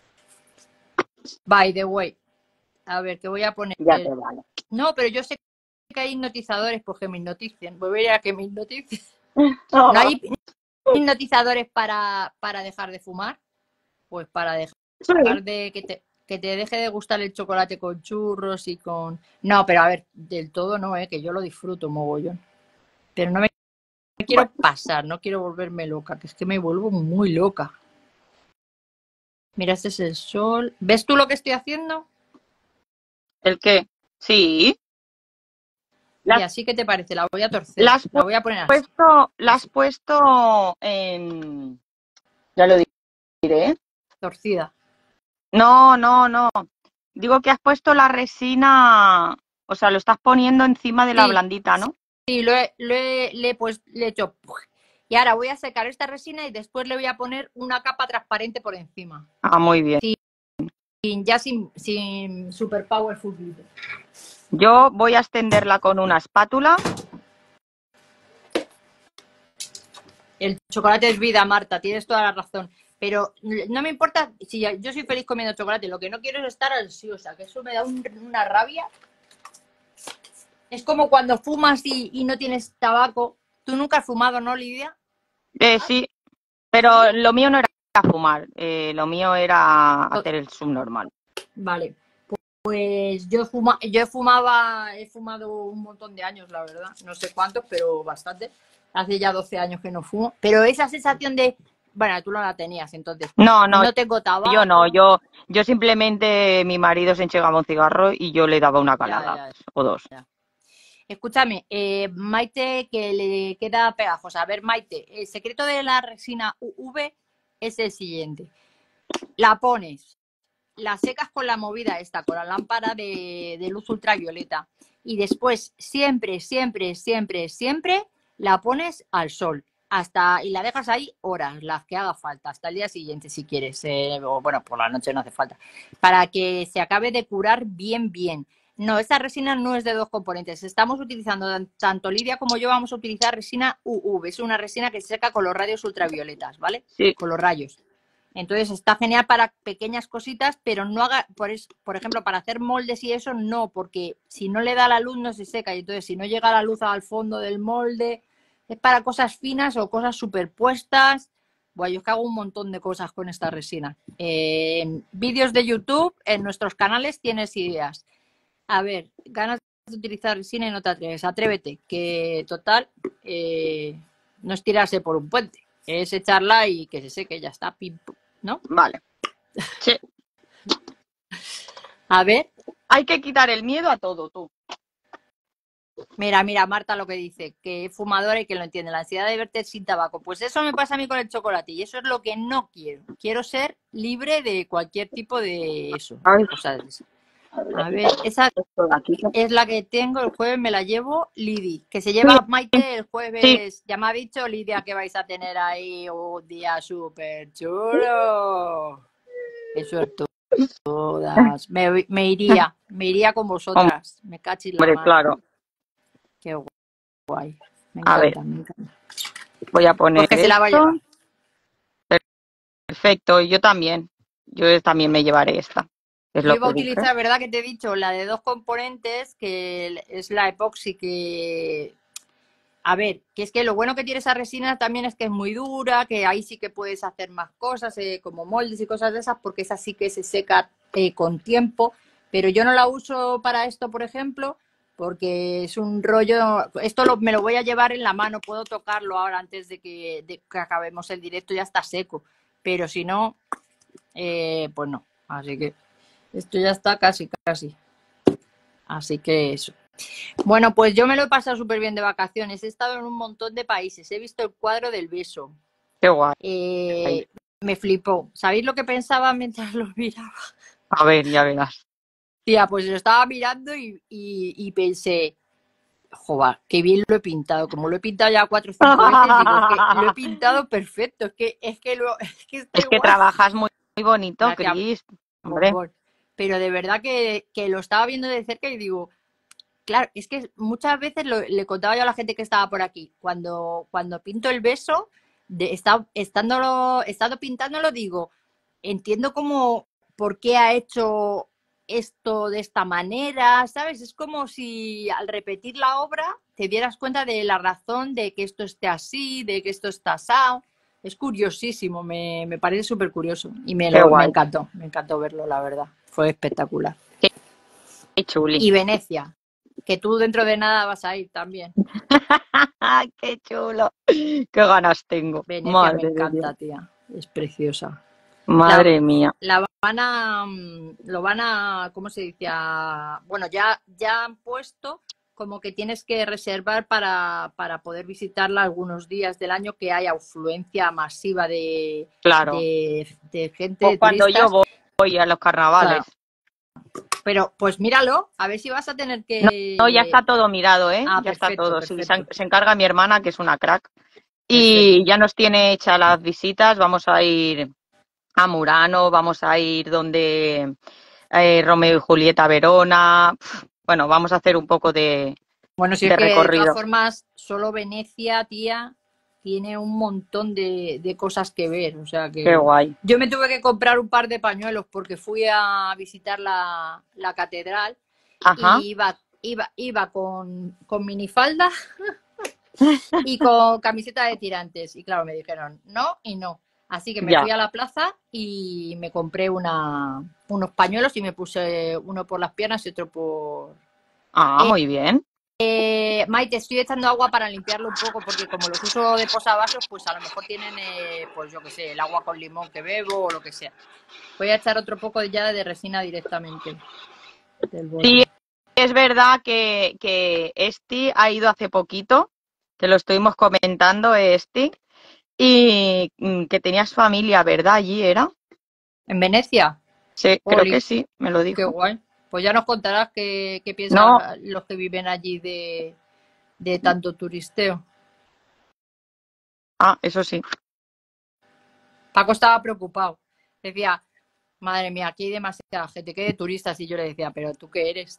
S1: By the way, a ver, te voy a poner.
S2: ya te vale.
S1: No, pero yo sé que hay hipnotizadores, pues que me hipnoticen. Voy a ir a que me hipnoticen. ¿No hay hipnotizadores para, para dejar de fumar? Pues para dejar
S2: Sí.
S1: de que te, que te deje de gustar el chocolate con churros y con... No, pero a ver, del todo no, ¿eh? Que yo lo disfruto mogollón. Pero no me quiero
S2: Bueno,
S1: pasar, no quiero volverme loca, que es que me vuelvo muy loca. Mira, este es el sol. ¿Ves tú lo que estoy haciendo?
S2: ¿el qué? Sí.
S1: Y
S2: Las,
S1: así, ¿qué te parece? La voy a torcer,
S2: las
S1: la voy a poner así,
S2: puesto, las
S1: así,
S2: has puesto en. Ya lo diré.
S1: torcida.
S2: No, no, no. Digo que has puesto la resina, o sea, lo estás poniendo encima de la
S1: Sí,
S2: blandita, ¿no?
S1: sí, lo he, lo he, le he, pues, le he hecho. Y ahora voy a secar esta resina y después le voy a poner una capa transparente por encima.
S2: Ah, muy bien.
S1: Sin, ya sin, sin super powerful glitter.
S2: Yo voy a extenderla con una espátula.
S1: El chocolate es vida, Marta, tienes toda la razón. Pero no me importa si yo soy feliz comiendo chocolate, lo que no quiero es estar ansiosa, que eso me da un, una rabia. Es como cuando fumas y, y no tienes tabaco. Tú nunca has fumado, ¿no, Lidia?
S2: Eh, sí, pero lo mío no era fumar, eh, lo mío era hacer el subnormal.
S1: Vale. Pues yo, fuma, yo fumaba, he fumado un montón de años, la verdad. No sé cuántos, pero bastante. Hace ya doce años que no fumo. Pero esa sensación de, bueno, tú no la tenías entonces.
S2: No, no,
S1: No tengo
S2: yo no,
S1: tabaco.
S2: yo, yo simplemente mi marido se enchegaba un cigarro y yo le daba una
S1: Ya,
S2: calada
S1: ya,
S2: o dos.
S1: ya. Escúchame, eh, Maite, que le queda pegajosa. A ver, Maite, el secreto de la resina U V es el siguiente. La pones, la secas con la movida esta, con la lámpara de, de luz ultravioleta. Y después, siempre, siempre, siempre, siempre la pones al sol. Hasta, y la dejas ahí horas, las que haga falta, hasta el día siguiente si quieres, eh, o bueno, por la noche no hace falta, para que se acabe de curar bien, bien. No, esta resina no es de dos componentes. Estamos utilizando, tanto Lidia como yo vamos a utilizar resina U V. Es una resina que se seca con los rayos ultravioletas, ¿vale?
S2: Sí,
S1: Con los rayos. Entonces está genial para pequeñas cositas, pero no haga, por, es, por ejemplo, para hacer moldes y eso, no, porque si no le da la luz no se seca. Y entonces si no llega la luz al fondo del molde, es para cosas finas o cosas superpuestas. Bueno, yo es que hago un montón de cosas con esta resina. Eh, en vídeos de YouTube, en nuestros canales tienes ideas. A ver, ganas de utilizar resina y no te atreves. Atrévete, que total, eh, no es tirarse por un puente. Es echarla y que se seque, ya está, pim, pum, ¿no?
S2: vale. Sí.
S1: A ver,
S2: Hay que quitar el miedo a todo, tú.
S1: Mira, mira, Marta lo que dice, que es fumadora y que lo entiende, la ansiedad de verte sin tabaco. Pues eso me pasa a mí con el chocolate y eso es lo que no quiero. Quiero ser libre de cualquier tipo de eso,
S2: Ay,
S1: de cosas. A ver, esa
S2: esto de aquí.
S1: es la que tengo, el jueves me la llevo Lidi, que se
S2: Sí,
S1: lleva Maite el
S2: sí.
S1: jueves. Ya me ha dicho Lidia que vais a tener ahí un día súper chulo. Qué suerte todas. Me, me iría, me iría con vosotras. Me cachis la
S2: Hombre,
S1: mar.
S2: claro.
S1: Qué guay. Me
S2: A ver,
S1: encanta, me encanta.
S2: voy a
S1: Pues
S2: poner
S1: que se la va a
S2: esto.
S1: llevar.
S2: Perfecto, yo también. Yo también me llevaré esta. Es
S1: Yo
S2: lo
S1: iba a
S2: que dije.
S1: utilizar, ¿verdad que te he dicho? La de dos componentes, que es la epoxi, que a ver, que es que lo bueno que tiene esa resina también es que es muy dura, que ahí sí que puedes hacer más cosas, eh, como moldes y cosas de esas, porque esa sí que se seca eh, con tiempo, pero yo no la uso para esto, por ejemplo, porque es un rollo, esto lo, me lo voy a llevar en la mano, puedo tocarlo ahora antes de que, de que acabemos el directo, ya está seco, pero si no, eh, pues no, así que esto ya está casi, casi, así que eso. Bueno, pues yo me lo he pasado súper bien de vacaciones. He estado en un montón de países. He visto el cuadro del beso.
S2: Qué guay.
S1: Eh, me flipó. ¿Sabéis lo que pensaba mientras lo miraba?
S2: A ver, ya verás.
S1: Tía, pues lo estaba mirando y, y, y pensé, joder, qué bien lo he pintado. Como lo he pintado ya cuatro o cinco veces, digo, es que lo he pintado perfecto. Es que, es que, lo, es que está
S2: Es que
S1: igual.
S2: trabajas muy, muy bonito,
S1: Gracias,
S2: Cris. Hombre,
S1: bombón. Pero de verdad que, que lo estaba viendo de cerca y digo, claro, es que muchas veces lo, le contaba yo a la gente que estaba por aquí, cuando, cuando pinto el beso, de, está, estándolo, estando pintándolo, digo, entiendo cómo, por qué ha hecho esto de esta manera, ¿sabes? Es como si al repetir la obra te dieras cuenta de la razón de que esto esté así, de que esto está así. Es curiosísimo, me, me parece súper curioso y me,
S2: qué
S1: lo, me
S2: guay.
S1: encantó, me encantó verlo, la verdad. Fue espectacular.
S2: Qué, qué chuli.
S1: Y Venecia, que tú dentro de nada vas a ir también.
S2: Qué chulo. Qué ganas tengo.
S1: Venecia me
S2: Madre de Dios.
S1: encanta, tía. Es preciosa. La,
S2: Madre mía.
S1: la van a, mm, lo van a, ¿cómo se dice? A- bueno, ya, ya han puesto como que tienes que reservar para, para poder visitarla algunos días del año que hay afluencia masiva de,
S2: Claro.
S1: de, de gente,
S2: Pues
S1: de
S2: cuando yo
S1: turistas.
S2: voy, voy a los carnavales.
S1: Claro. Pero pues míralo, a ver si vas a tener
S2: No, no, ya
S1: que...
S2: está todo mirado, ¿eh?
S1: Ah,
S2: Ya está
S1: perfecto,
S2: todo. Sí, se, en-
S1: perfecto,
S2: se encarga mi hermana, que es una crack. Y
S1: perfecto.
S2: ya nos tiene hechas las visitas. Vamos a ir a Murano, vamos a ir donde eh, Romeo y Julieta Verona. Pf, Bueno, vamos a hacer un poco de,
S1: Bueno, si es
S2: de
S1: que de todas
S2: recorrido.
S1: formas, solo Venecia, tía, tiene un montón de, de cosas que ver. O sea
S2: Qué
S1: que
S2: guay.
S1: yo me tuve que comprar un par de pañuelos porque fui a visitar la, la catedral
S2: Ajá.
S1: y iba, iba, iba con, con minifalda y con camiseta de tirantes. Y claro, me dijeron no y no. Así que me
S2: Ya.
S1: fui a la plaza y me compré una, unos pañuelos y me puse uno por las piernas y otro por...
S2: Ah, muy bien.
S1: Eh, Maite, estoy echando agua para limpiarlo un poco porque como los uso de posavasos, pues a lo mejor tienen, eh, pues yo qué sé, el agua con limón que bebo o lo que sea. Voy a echar otro poco ya de resina directamente del
S2: Sí,
S1: bote.
S2: es verdad que, que Esti ha ido hace poquito, te lo estuvimos comentando, Esti, y mm, que tenías familia, ¿verdad? Allí era.
S1: ¿En Venecia?
S2: Sí, creo que
S1: Oli,
S2: sí, me lo
S1: qué
S2: dijo.
S1: guay. Pues ya nos contarás qué, qué piensan
S2: No,
S1: los que viven allí de, de tanto turisteo.
S2: ah, eso sí.
S1: Paco estaba preocupado. Decía, madre mía, aquí hay demasiada gente, que de turistas. Y yo le decía, pero ¿tú qué eres?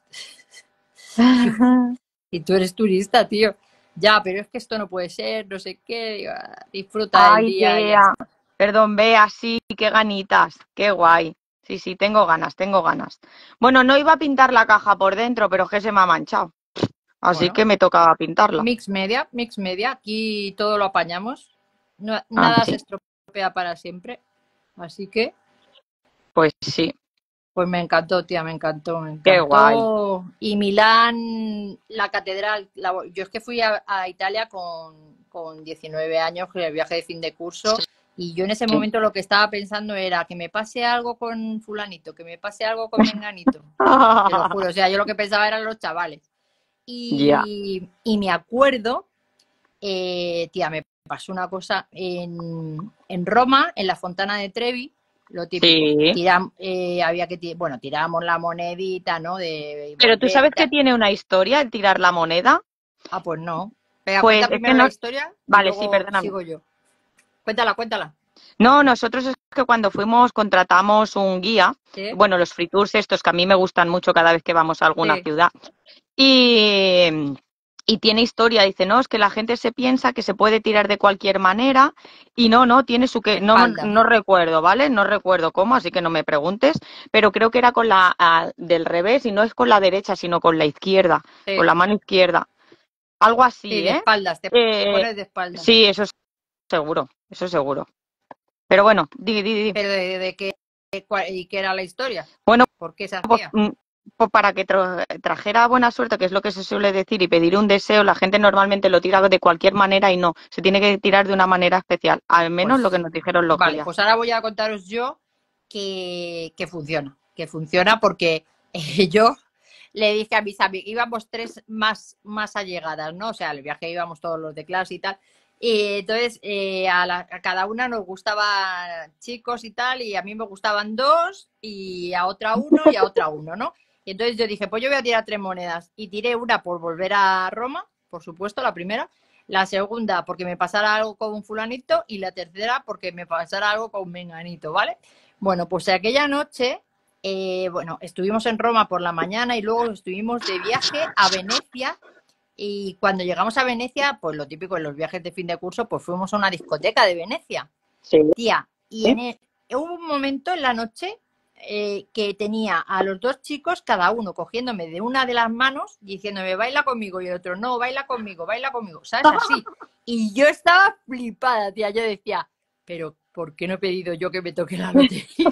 S1: Y tú eres turista, tío. Ya, pero es que esto no puede ser, no sé qué. Digo, ah, disfruta del
S2: Ay,
S1: día y ya
S2: Bea,
S1: está.
S2: perdón, Bea, sí, qué ganitas, qué guay. Sí, sí, tengo ganas, tengo ganas. Bueno, no iba a pintar la caja por dentro, pero es que se me ha manchado, así
S1: Bueno,
S2: que me toca pintarla.
S1: mix media, mix media. Aquí todo lo apañamos. No-
S2: Ah,
S1: nada se
S2: sí,
S1: estropea para siempre. Así que,
S2: pues sí,
S1: pues me encantó, tía, me encantó, me
S2: qué guay.
S1: encantó. Y Milán, la catedral. la- yo es que fui a, a Italia con, con diecinueve años, el viaje de fin de curso. Y yo en ese
S2: Sí.
S1: momento lo que estaba pensando era que me pase algo con fulanito, que me pase algo con menganito. Te lo juro, o sea, yo lo que pensaba eran los chavales.
S2: Ya.
S1: Y, y me acuerdo, eh, tía, me pasó una cosa en, en Roma, en la Fontana de Trevi, lo típico.
S2: Sí.
S1: Tiram, eh, había que, ti- bueno, tiramos la monedita, ¿no? De
S2: Pero tú
S1: volver y
S2: sabes que
S1: tal.
S2: tiene una historia el tirar la moneda.
S1: Ah, pues no. Venga,
S2: Pues
S1: cuenta
S2: es que
S1: primero la
S2: no.
S1: historia y
S2: Vale, sí,
S1: luego
S2: perdóname.
S1: sigo yo. Cuéntala, cuéntala.
S2: No, nosotros es que cuando fuimos contratamos un guía,
S1: ¿Sí?
S2: bueno, los free tours estos que a mí me gustan mucho cada vez que vamos a alguna
S1: Sí,
S2: ciudad. Y, y tiene historia, dice, no, es que la gente se piensa que se puede tirar de cualquier manera y no, no, tiene su
S1: de
S2: que, no,
S1: espaldas.
S2: no recuerdo, ¿vale? No recuerdo cómo, así que no me preguntes, pero creo que era con la a, del revés y no es con la derecha, sino con la izquierda, con
S1: Sí,
S2: la mano izquierda. Algo
S1: sí,
S2: así,
S1: de
S2: ¿eh?
S1: espaldas, te, te
S2: Eh,
S1: pones de espaldas.
S2: sí, eso es seguro, eso es seguro. Pero bueno, di, di, di.
S1: Pero de, de qué, de cua- ¿y qué era la historia?
S2: Bueno,
S1: ¿Por qué se
S2: pues,
S1: hacía?
S2: mm, pues para que tra- trajera buena suerte, que es lo que se suele decir, y pedir un deseo, la gente normalmente lo tira de cualquier manera y no, se tiene que tirar de una manera especial, al menos lo que
S1: Pues,
S2: nos dijeron los
S1: vale,
S2: guías.
S1: pues ahora voy a contaros yo que, que funciona, que funciona porque eh, yo le dije a mis amigos, íbamos tres más, más allegadas, ¿no? O sea, el viaje íbamos todos los de clase y tal. Y entonces eh, a, la- a cada una nos gustaban chicos y tal, y a mí me gustaban dos, y a otra uno y a otra uno, ¿no? Y entonces yo dije, pues yo voy a tirar tres monedas. Y tiré una por volver a Roma, por supuesto, la primera. La segunda porque me pasara algo con un fulanito y la tercera porque me pasara algo con un menganito, ¿vale? Bueno, pues aquella noche, eh, bueno, estuvimos en Roma por la mañana y luego estuvimos de viaje a Venecia y cuando llegamos a Venecia, pues lo típico en los viajes de fin de curso, pues fuimos a una discoteca de Venecia,
S2: Sí.
S1: tía, y en el, hubo un momento en la noche eh, que tenía a los dos chicos, cada uno cogiéndome de una de las manos, diciéndome, baila conmigo, y el otro, no, baila conmigo, baila conmigo, ¿sabes? Así. Y yo estaba flipada, tía, yo decía, pero ¿por qué no he pedido yo que me toque la lotería?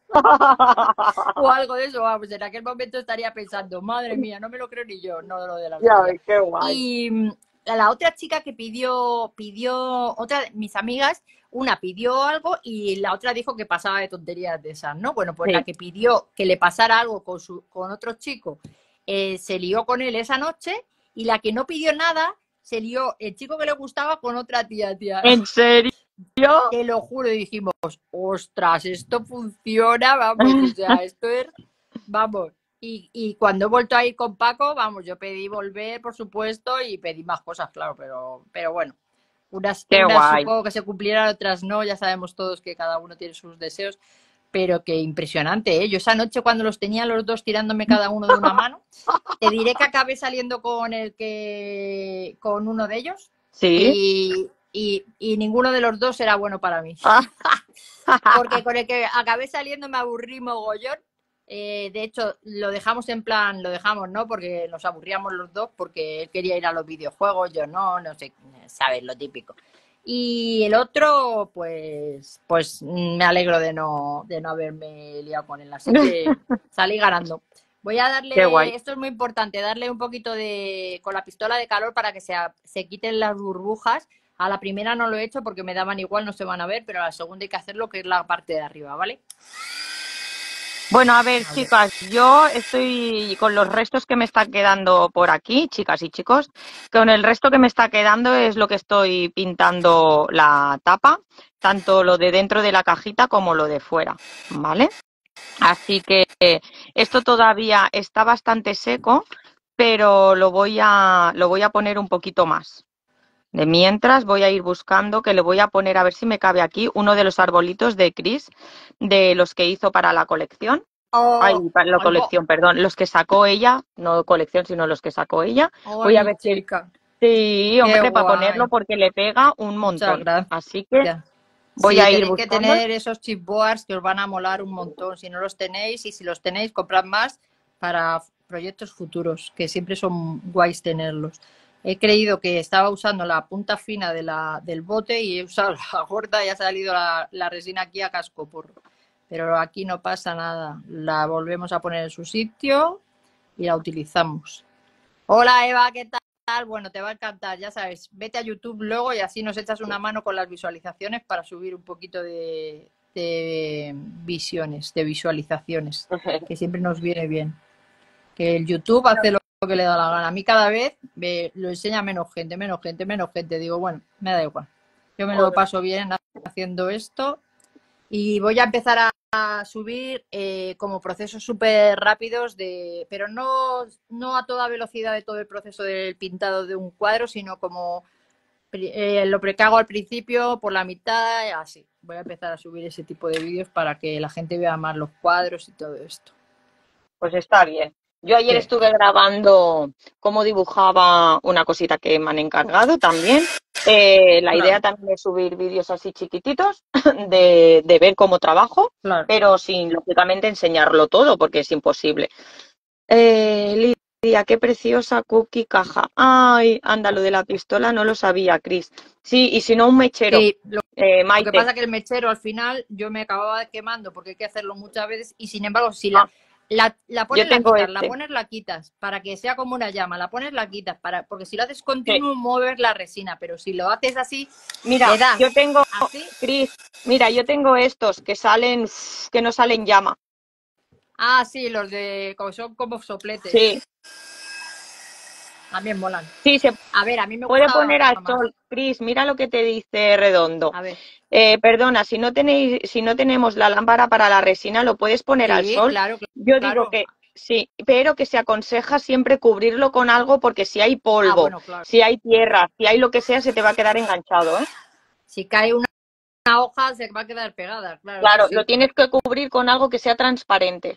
S1: O algo de eso, vamos, en aquel momento estaría pensando, madre mía, no me lo creo ni yo, no lo de la
S2: Ya
S1: lotería.
S2: ves, qué guay.
S1: Y mm, la, la otra chica que pidió, pidió, otra de mis amigas, una pidió algo y la otra dijo que pasaba de tonterías de esas, ¿no? Bueno, pues la
S2: Sí.
S1: que pidió que le pasara algo con, su, con otro chico, eh, se lió con él esa noche, y la que no pidió nada, se lió el chico que le gustaba con otra tía, tía.
S2: ¿En serio?
S1: Te lo juro, y dijimos, ostras, esto funciona, vamos, o sea, esto es, vamos. Y, y cuando he vuelto a ir con Paco, vamos, yo pedí volver, por supuesto, y pedí más cosas, claro, pero, pero bueno, unas,
S2: Qué
S1: unas
S2: guay.
S1: supongo que se cumplirán, otras no, ya sabemos todos que cada uno tiene sus deseos, pero qué impresionante, ¿eh? Yo esa noche cuando los tenía los dos tirándome cada uno de una mano, te diré que acabé saliendo con el que, con uno de ellos,
S2: Sí.
S1: y, y, y ninguno de los dos era bueno para mí.
S2: Ah.
S1: Porque con el que acabé saliendo me aburrí mogollón. Eh, de hecho, lo dejamos en plan, lo dejamos, ¿no? Porque nos aburríamos los dos, porque él quería ir a los videojuegos, yo no, no sé, sabes, lo típico. Y el otro, pues, pues me alegro de no, de no haberme liado con él. Así que salí ganando. Voy a
S2: Qué guay.
S1: darle, esto es muy importante, darle un poquito de, con la pistola de calor para que se, se quiten las burbujas. A la primera no lo he hecho porque me daban igual, no se van a ver, pero a la segunda hay que hacerlo, que es la parte de arriba, ¿vale?
S2: Bueno, a ver,
S1: A ver.
S2: chicas, yo estoy con los restos que me están quedando por aquí, chicas y chicos, con el resto que me está quedando es lo que estoy pintando la tapa, tanto lo de dentro de la cajita como lo de fuera, ¿vale? Así que eh, esto todavía está bastante seco, pero lo voy a, lo voy a poner un poquito más. De mientras voy a ir buscando, que le voy a poner a ver si me cabe aquí uno de los arbolitos de Chris, de los que hizo para la colección. Ay,
S1: Oh,
S2: para la
S1: algo.
S2: colección, perdón, los que sacó ella, no colección, sino los que sacó ella.
S1: Oh,
S2: Voy a
S1: mi
S2: ver si...
S1: chica.
S2: Sí,
S1: Qué
S2: hombre, para ponerlo
S1: guay.
S2: porque le pega un
S1: Muchas
S2: montón.
S1: gracias.
S2: Así que voy
S1: Sí,
S2: a ir
S1: tenéis que
S2: buscando.
S1: tener esos chipboards que os van a molar un montón. Si no los tenéis, y si los tenéis, comprad más para proyectos futuros, que siempre son guays tenerlos. He creído que estaba usando la punta fina de la, del bote y he usado la gorda y ha salido la, la resina aquí a cascoporro. Pero aquí no pasa nada. La volvemos a poner en su sitio y la utilizamos. Hola Eva, ¿qué tal? Bueno, te va a encantar, ya sabes, vete a YouTube luego y así nos echas una mano con las visualizaciones para subir un poquito de, de visiones, de visualizaciones, que siempre nos viene bien. Que el YouTube hace lo que le da la gana. A mí cada vez me lo enseña menos gente, menos gente, menos gente. Digo, bueno, me da igual. Yo me lo
S2: Joder.
S1: paso bien haciendo esto y voy a empezar a, a subir eh, como procesos súper rápidos, de, pero no, no a toda velocidad de todo el proceso del pintado de un cuadro, sino como eh, lo que hago al principio, por la mitad, así. Voy a empezar a subir ese tipo de vídeos para que la gente vea más los cuadros y todo esto.
S2: Pues está bien. Yo ayer
S1: Sí.
S2: estuve grabando cómo dibujaba una cosita que me han encargado también. Eh, la
S1: Claro.
S2: idea también es subir vídeos así chiquititos de, de ver cómo trabajo,
S1: Claro.
S2: pero sin lógicamente enseñarlo todo porque es imposible. Eh, Lidia, qué preciosa cookie caja. Ay, anda, lo de la pistola no lo sabía, Cris. Sí, y si no, un mechero.
S1: Sí, lo,
S2: Eh,
S1: lo que pasa
S2: Maite.
S1: es que el mechero al final yo me acababa quemando porque hay que hacerlo muchas veces y sin embargo si
S2: Ah,
S1: la, la, la
S2: yo
S1: pones, la
S2: tengo
S1: quitas, la
S2: este.
S1: pones, la quitas, para que sea como una llama, la pones, la quitas, para, porque si lo haces
S2: Sí.
S1: continuo mueves la resina, pero si lo haces así,
S2: Mira,
S1: le das
S2: yo tengo,
S1: así.
S2: Cris, mira, yo tengo estos que salen, que no salen llama.
S1: Ah, sí, los de son como sopletes.
S2: Sí,
S1: También molan.
S2: sí, se
S1: A ver, a mí me
S2: puede
S1: gusta
S2: poner al
S1: más.
S2: sol. Cris, mira lo que te dice Redondo.
S1: A ver.
S2: Eh, perdona, si no tenéis, si no tenemos la lámpara para la resina, ¿lo puedes poner al
S1: Sí,
S2: sol?
S1: claro,
S2: Yo digo
S1: claro.
S2: que sí, pero que se aconseja siempre cubrirlo con algo porque si hay
S1: Ah,
S2: polvo,
S1: bueno, claro.
S2: si hay tierra, si hay lo que sea, se te va a quedar enganchado, ¿eh?
S1: Si cae una, una hoja se va a quedar pegada, claro, sí,
S2: Claro, lo
S1: sí.
S2: tienes que cubrir con algo que sea transparente.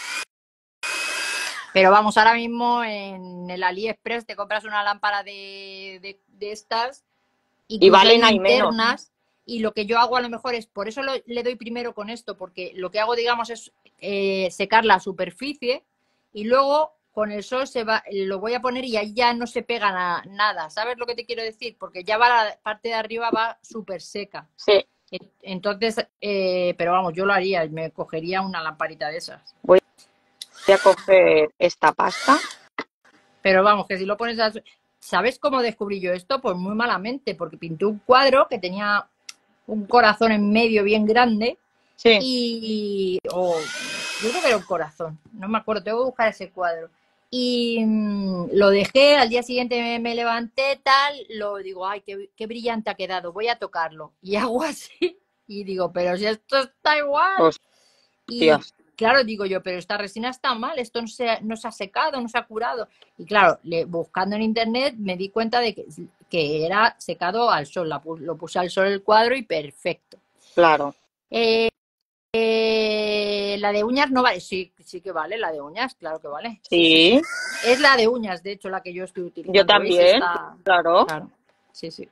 S1: Pero vamos, ahora mismo en el AliExpress te compras una lámpara de, de, de estas,
S2: Y
S1: incluso hay
S2: valen ahí menos.
S1: linternas, y lo que yo hago a lo mejor es, por eso lo, le doy primero con esto, porque lo que hago, digamos, es eh, secar la superficie y luego con el sol se va, lo voy a poner y ahí ya no se pega na, nada, ¿sabes lo que te quiero decir? Porque ya va la parte de arriba va súper seca.
S2: Sí.
S1: Entonces, eh, pero vamos, yo lo haría, me cogería una lamparita de esas.
S2: Voy a coger esta pasta.
S1: Pero vamos, que si lo pones a... ¿Sabes cómo descubrí yo esto? Pues muy malamente, porque pinté un cuadro que tenía un corazón en medio bien grande
S2: Sí.
S1: y... Oh, yo creo que era un corazón, no me acuerdo, tengo que buscar ese cuadro. Y mmm, lo dejé, al día siguiente me, me levanté, tal, lo digo, ay, qué, qué brillante ha quedado, voy a tocarlo. Y hago así y digo, pero si esto está igual. Y
S2: Hostias.
S1: claro, digo yo, pero esta resina está mal, esto no se, no se ha secado, no se ha curado. Y claro, le, buscando en internet me di cuenta de que, que era secado al sol, la, lo puse al sol el cuadro y perfecto.
S2: Claro.
S1: Eh, eh, la de uñas no vale, sí, sí que vale, la de uñas, claro que vale. Sí, sí,
S2: Sí.
S1: sí. Es la de uñas, de hecho, la que yo estoy utilizando.
S2: Yo
S1: ¿Veis?
S2: también.
S1: Esta...
S2: Claro.
S1: Claro, sí, sí.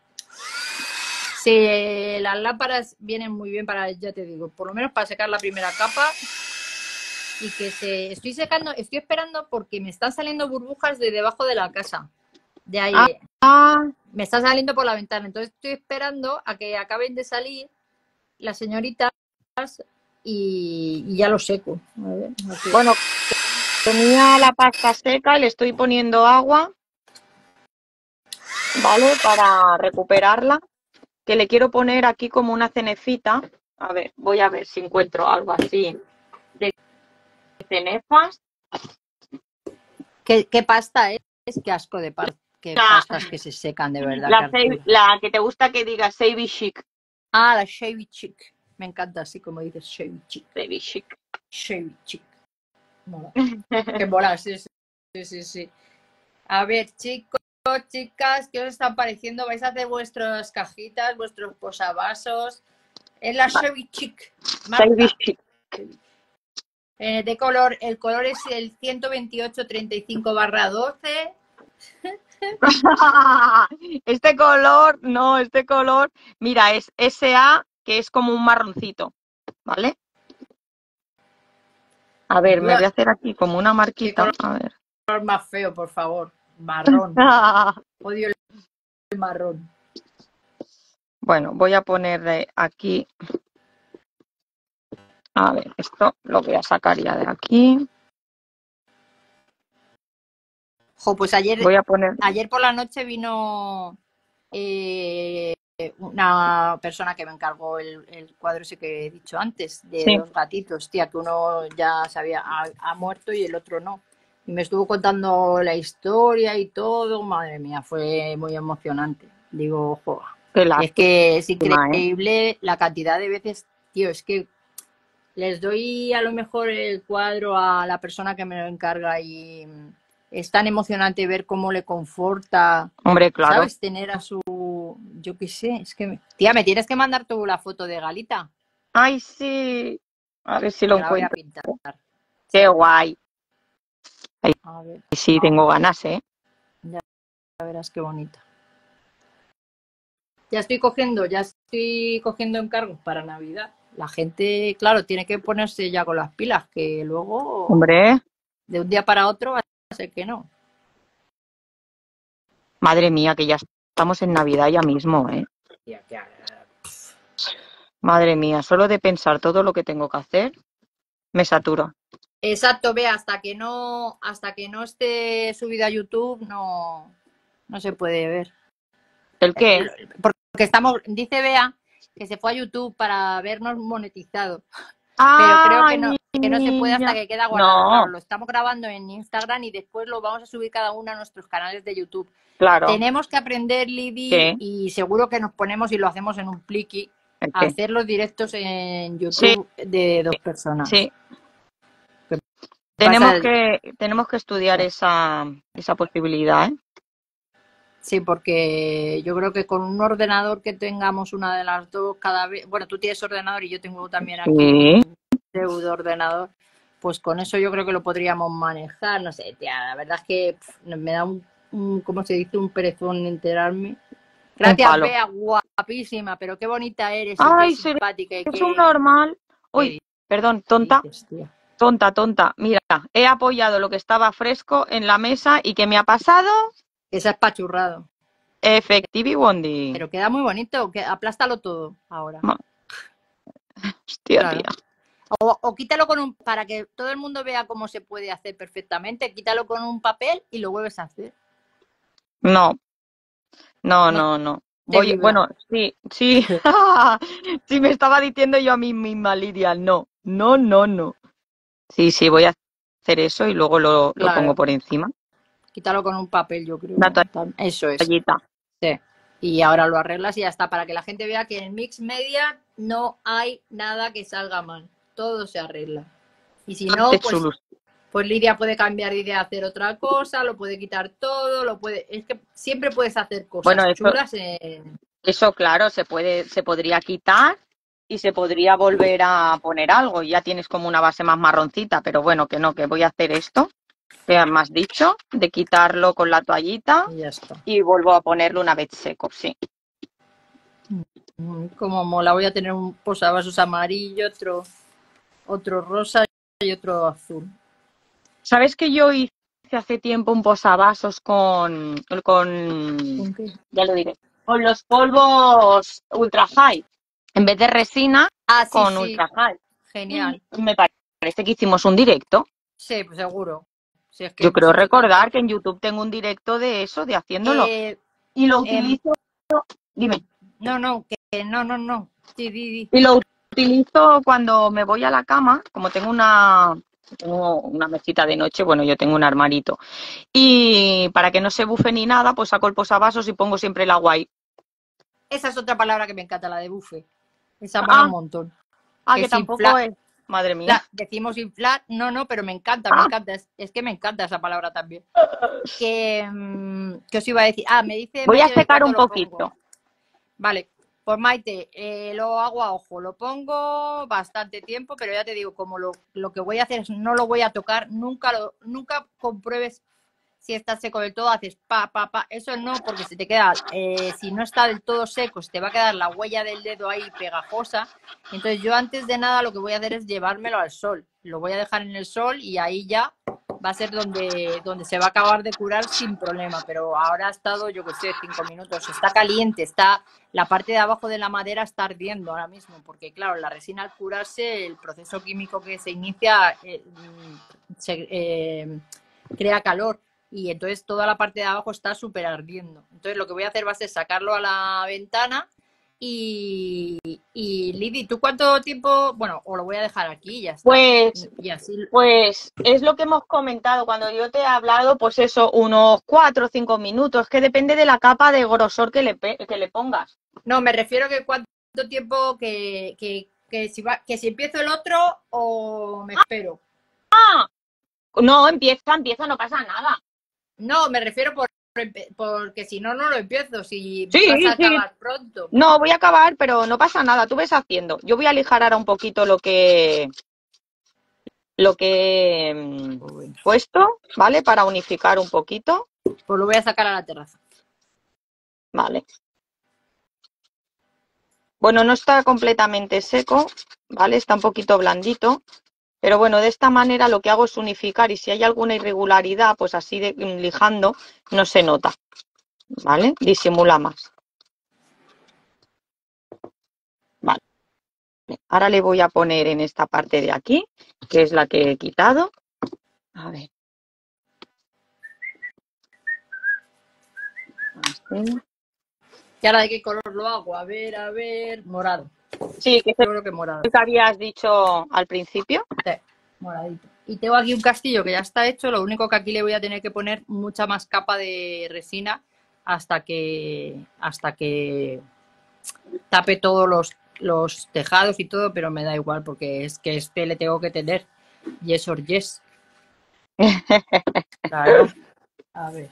S1: Sí, las lámparas vienen muy bien para, ya te digo, por lo menos para secar la primera capa. Y que se estoy secando, estoy esperando porque me están saliendo burbujas de debajo de la casa de aire.
S2: Ah.
S1: Me están saliendo por la ventana, entonces estoy esperando a que acaben de salir las señoritas y, y ya lo seco. A ver,
S2: bueno, tenía la pasta seca y le estoy poniendo agua, ¿vale? Para recuperarla, que le quiero poner aquí como una cenefita. A ver, voy a ver si encuentro algo así de cenefas.
S1: ¿Qué, qué pasta es? Qué asco de pasta. Qué
S2: La,
S1: pastas que se secan de verdad.
S2: la, la que te gusta que diga Savvy Chic.
S1: Ah, la Shavy Chic. Me encanta así como dices Shavy Chic.
S2: Savvy Chic.
S1: Shavy Chic. Mola. Qué mola, sí, sí, sí, sí. A ver, chicos, chicas, ¿qué os están pareciendo? ¿Vais a hacer vuestras cajitas, vuestros posavasos? Es la Chevy Chic,
S2: Savvy Chic.
S1: Eh, de color, el color es el ciento veintiocho treinta y cinco barra doce.
S2: Este color, no, este color, mira, es S A, que es como un marroncito, ¿vale? A ver, me voy a hacer aquí como una marquita.
S1: Color,
S2: a ver.
S1: color más feo, por favor. Marrón. Odio el marrón.
S2: Bueno, voy a poner aquí. A ver, esto lo voy a sacar ya de aquí.
S1: Jo, pues ayer,
S2: voy a poner...
S1: ayer por la noche vino eh, una persona que me encargó el, el cuadro ese que he dicho antes, de
S2: sí.
S1: dos gatitos, tía, que uno ya sabía, ha, ha muerto y el otro no. y me estuvo contando la historia y todo. Madre mía, fue muy emocionante. Digo, ojo,
S2: Qué
S1: es
S2: lástima,
S1: que es
S2: ¿eh?
S1: increíble la cantidad de veces, tío, es que les doy a lo mejor el cuadro a la persona que me lo encarga y es tan emocionante ver cómo le conforta,
S2: Hombre, claro.
S1: ¿sabes? Tener a su, yo qué sé, es que, me... tía, me tienes que mandar tú la foto de Galita.
S2: Ay, sí. A ver si lo
S1: Me la voy a
S2: encuentro.
S1: pintar.
S2: Qué guay. Ay,
S1: A ver,
S2: sí, tengo ganas, ¿eh?
S1: ya verás qué bonita. Ya estoy cogiendo, ya estoy cogiendo encargos para Navidad. La gente, claro, tiene que ponerse ya con las pilas, que luego
S2: Hombre,
S1: de un día para otro va a ser que no.
S2: madre mía, que ya estamos en Navidad ya mismo, ¿eh?
S1: Tía, que-
S2: Madre mía, solo de pensar todo lo que tengo que hacer, me saturo.
S1: Exacto, ve, hasta que no, hasta que no esté subido a YouTube, no, no se puede ver.
S2: ¿El qué?
S1: Porque estamos, dice Bea que se fue a YouTube para vernos monetizado, pero creo que
S2: ¡Ay,
S1: no,
S2: mi
S1: que no se puede hasta
S2: niña!
S1: que queda guardado. Claro,
S2: No,
S1: lo estamos grabando en Instagram y después lo vamos a subir cada uno a nuestros canales de YouTube.
S2: claro.
S1: Tenemos que aprender, Lidi,
S2: ¿Qué?
S1: y seguro que nos ponemos y lo hacemos en un pliqui,
S2: ¿El
S1: a
S2: qué?
S1: hacer los directos en
S2: Sí,
S1: YouTube de dos personas.
S2: sí.
S1: ¿Qué
S2: Tenemos
S1: pasa?
S2: que, tenemos que estudiar esa, esa posibilidad, ¿eh?
S1: Sí, porque yo creo que con un ordenador que tengamos una de las dos cada vez, bueno, tú tienes ordenador y yo tengo también aquí
S2: Sí.
S1: un pseudo ordenador, pues con eso yo creo que lo podríamos manejar, no sé, tía, la verdad es que pff, me da un, un, ¿cómo se dice? Un perezón enterarme.
S2: Un
S1: Gracias,
S2: palo.
S1: Bea, guapísima, pero qué bonita eres y qué
S2: Ay, seré
S1: simpática y
S2: un
S1: qué...
S2: normal.
S1: ¿Qué
S2: Uy, perdón, tonta,
S1: dices, tía?
S2: tonta, tonta. Mira, he apoyado lo que estaba fresco en la mesa y ¿qué me ha pasado?
S1: Que se ha espachurrado,
S2: Efectivi Wondi.
S1: pero queda muy bonito, que aplástalo todo ahora,
S2: Ma- Hostia,
S1: claro.
S2: tía.
S1: O, o quítalo con un, para que todo el mundo vea cómo se puede hacer perfectamente, quítalo con un papel y lo vuelves a hacer.
S2: No, no,
S1: No
S2: no, no.
S1: te
S2: Voy,
S1: vibra.
S2: bueno, sí, sí. Sí, me estaba diciendo yo a mí misma, Lidia, no, no, no, no. Sí, sí, voy a hacer eso y luego lo, lo pongo
S1: Claro,
S2: por encima.
S1: quítalo con un papel, yo
S2: Una
S1: creo. Eso es.
S2: toallita.
S1: Sí. Y ahora lo arreglas y ya está, para que la gente vea que en Mix Media no hay nada que salga mal. Todo se arregla. Y si no,
S2: Qué
S1: pues,
S2: chulo.
S1: pues Lidia puede cambiar de idea, hacer otra cosa, lo puede quitar todo, lo puede. Es que siempre puedes hacer
S2: Bueno,
S1: cosas
S2: eso,
S1: chulas en...
S2: eso claro, se puede, se podría quitar y se podría volver a poner algo y ya tienes como una base más marroncita, pero bueno, que no, que voy a hacer esto, que me has dicho, de quitarlo con la toallita
S1: Y ya está.
S2: y vuelvo a ponerlo una vez seco, sí.
S1: Mm, Como mola, voy a tener un posavasos amarillo, otro, otro rosa y otro azul.
S2: ¿Sabes que yo hice hace tiempo un posavasos con, con,
S1: ¿Con qué?
S2: ya lo diré, con los polvos Ultra High? En vez de resina,
S1: Ah, sí,
S2: con
S1: sí,
S2: Ultra High.
S1: genial.
S2: Me parece que hicimos un directo.
S1: Sí, pues seguro. Si es que
S2: Yo
S1: hemos
S2: creo
S1: hecho
S2: recordar
S1: tantas.
S2: que en YouTube tengo un directo de eso, de haciéndolo.
S1: Eh,
S2: Y lo
S1: em,
S2: utilizo, dime,
S1: no, no, que no, no, no. Sí, di, di.
S2: y lo utilizo cuando me voy a la cama, como tengo una, tengo una mesita de noche, bueno, yo tengo un armarito. Y para que no se bufe ni nada, pues saco el posavasos y pongo siempre el agua ahí.
S1: Esa es otra palabra que me encanta, la de bufe. Esa mola
S2: Ah,
S1: un montón.
S2: ah,
S1: Que
S2: que
S1: es
S2: tampoco
S1: inflar.
S2: es. Madre mía.
S1: La, decimos inflar, no, no, pero me encanta, me
S2: Ah,
S1: encanta. Es, es que me encanta esa palabra también. Que, mm, que os iba a decir. Ah, me dice
S2: voy a
S1: Maite de
S2: secar
S1: cuándo
S2: un
S1: lo pongo.
S2: poquito.
S1: Vale, pues Maite, eh, lo hago a ojo, lo pongo bastante tiempo, pero ya te digo, como lo, lo que voy a hacer es no lo voy a tocar, nunca lo, nunca compruebes si está seco del todo, haces pa, pa, pa, eso no, porque se te queda, eh, si no está del todo seco, se te va a quedar la huella del dedo ahí pegajosa. Entonces yo antes de nada lo que voy a hacer es llevármelo al sol, lo voy a dejar en el sol y ahí ya va a ser donde, donde se va a acabar de curar sin problema, pero ahora ha estado, yo que sé, cinco minutos, está caliente, está, la parte de abajo de la madera está ardiendo ahora mismo, porque claro, la resina al curarse, el proceso químico que se inicia eh, se, eh, crea calor y entonces toda la parte de abajo está súper ardiendo. Entonces lo que voy a hacer va a ser sacarlo a la ventana Y, y Lidy, ¿tú cuánto tiempo? Bueno, o lo voy a dejar aquí y ya está.
S2: Pues,
S1: Y así.
S2: pues es lo que hemos comentado cuando yo te he hablado, pues eso, unos cuatro o cinco minutos, que depende de la capa de grosor que le, que le pongas.
S1: No, me refiero que cuánto tiempo que, que, que, si va, que si empiezo el otro o me espero.
S2: Ah, no, empieza, empieza, no pasa nada.
S1: No, me refiero por, porque si no, no lo empiezo, si
S2: Sí,
S1: vas a acabar
S2: sí.
S1: pronto.
S2: No, voy a acabar, pero no pasa nada, tú ves haciendo. Yo voy a lijar ahora un poquito lo que lo que he puesto, ¿vale? Para unificar un poquito.
S1: Pues lo voy a sacar a la terraza.
S2: Vale. Bueno, no está completamente seco, ¿vale? Está un poquito blandito. Pero bueno, de esta manera lo que hago es unificar y si hay alguna irregularidad, pues así de, lijando, no se nota, ¿vale? Disimula más. Vale. Ahora le voy a poner en esta parte de aquí, que es la que he quitado. A ver. Así.
S1: ¿Y ahora de qué color lo hago? A ver, a ver, morado.
S2: Sí, que
S1: Yo creo que morado.
S2: que habías dicho al principio.
S1: Sí, moradito. Y tengo aquí un castillo que ya está hecho, lo único que aquí le voy a tener que poner mucha más capa de resina hasta que hasta que tape todos los, los tejados y todo, pero me da igual porque es que este le tengo que tener yes or yes. Claro. A ver.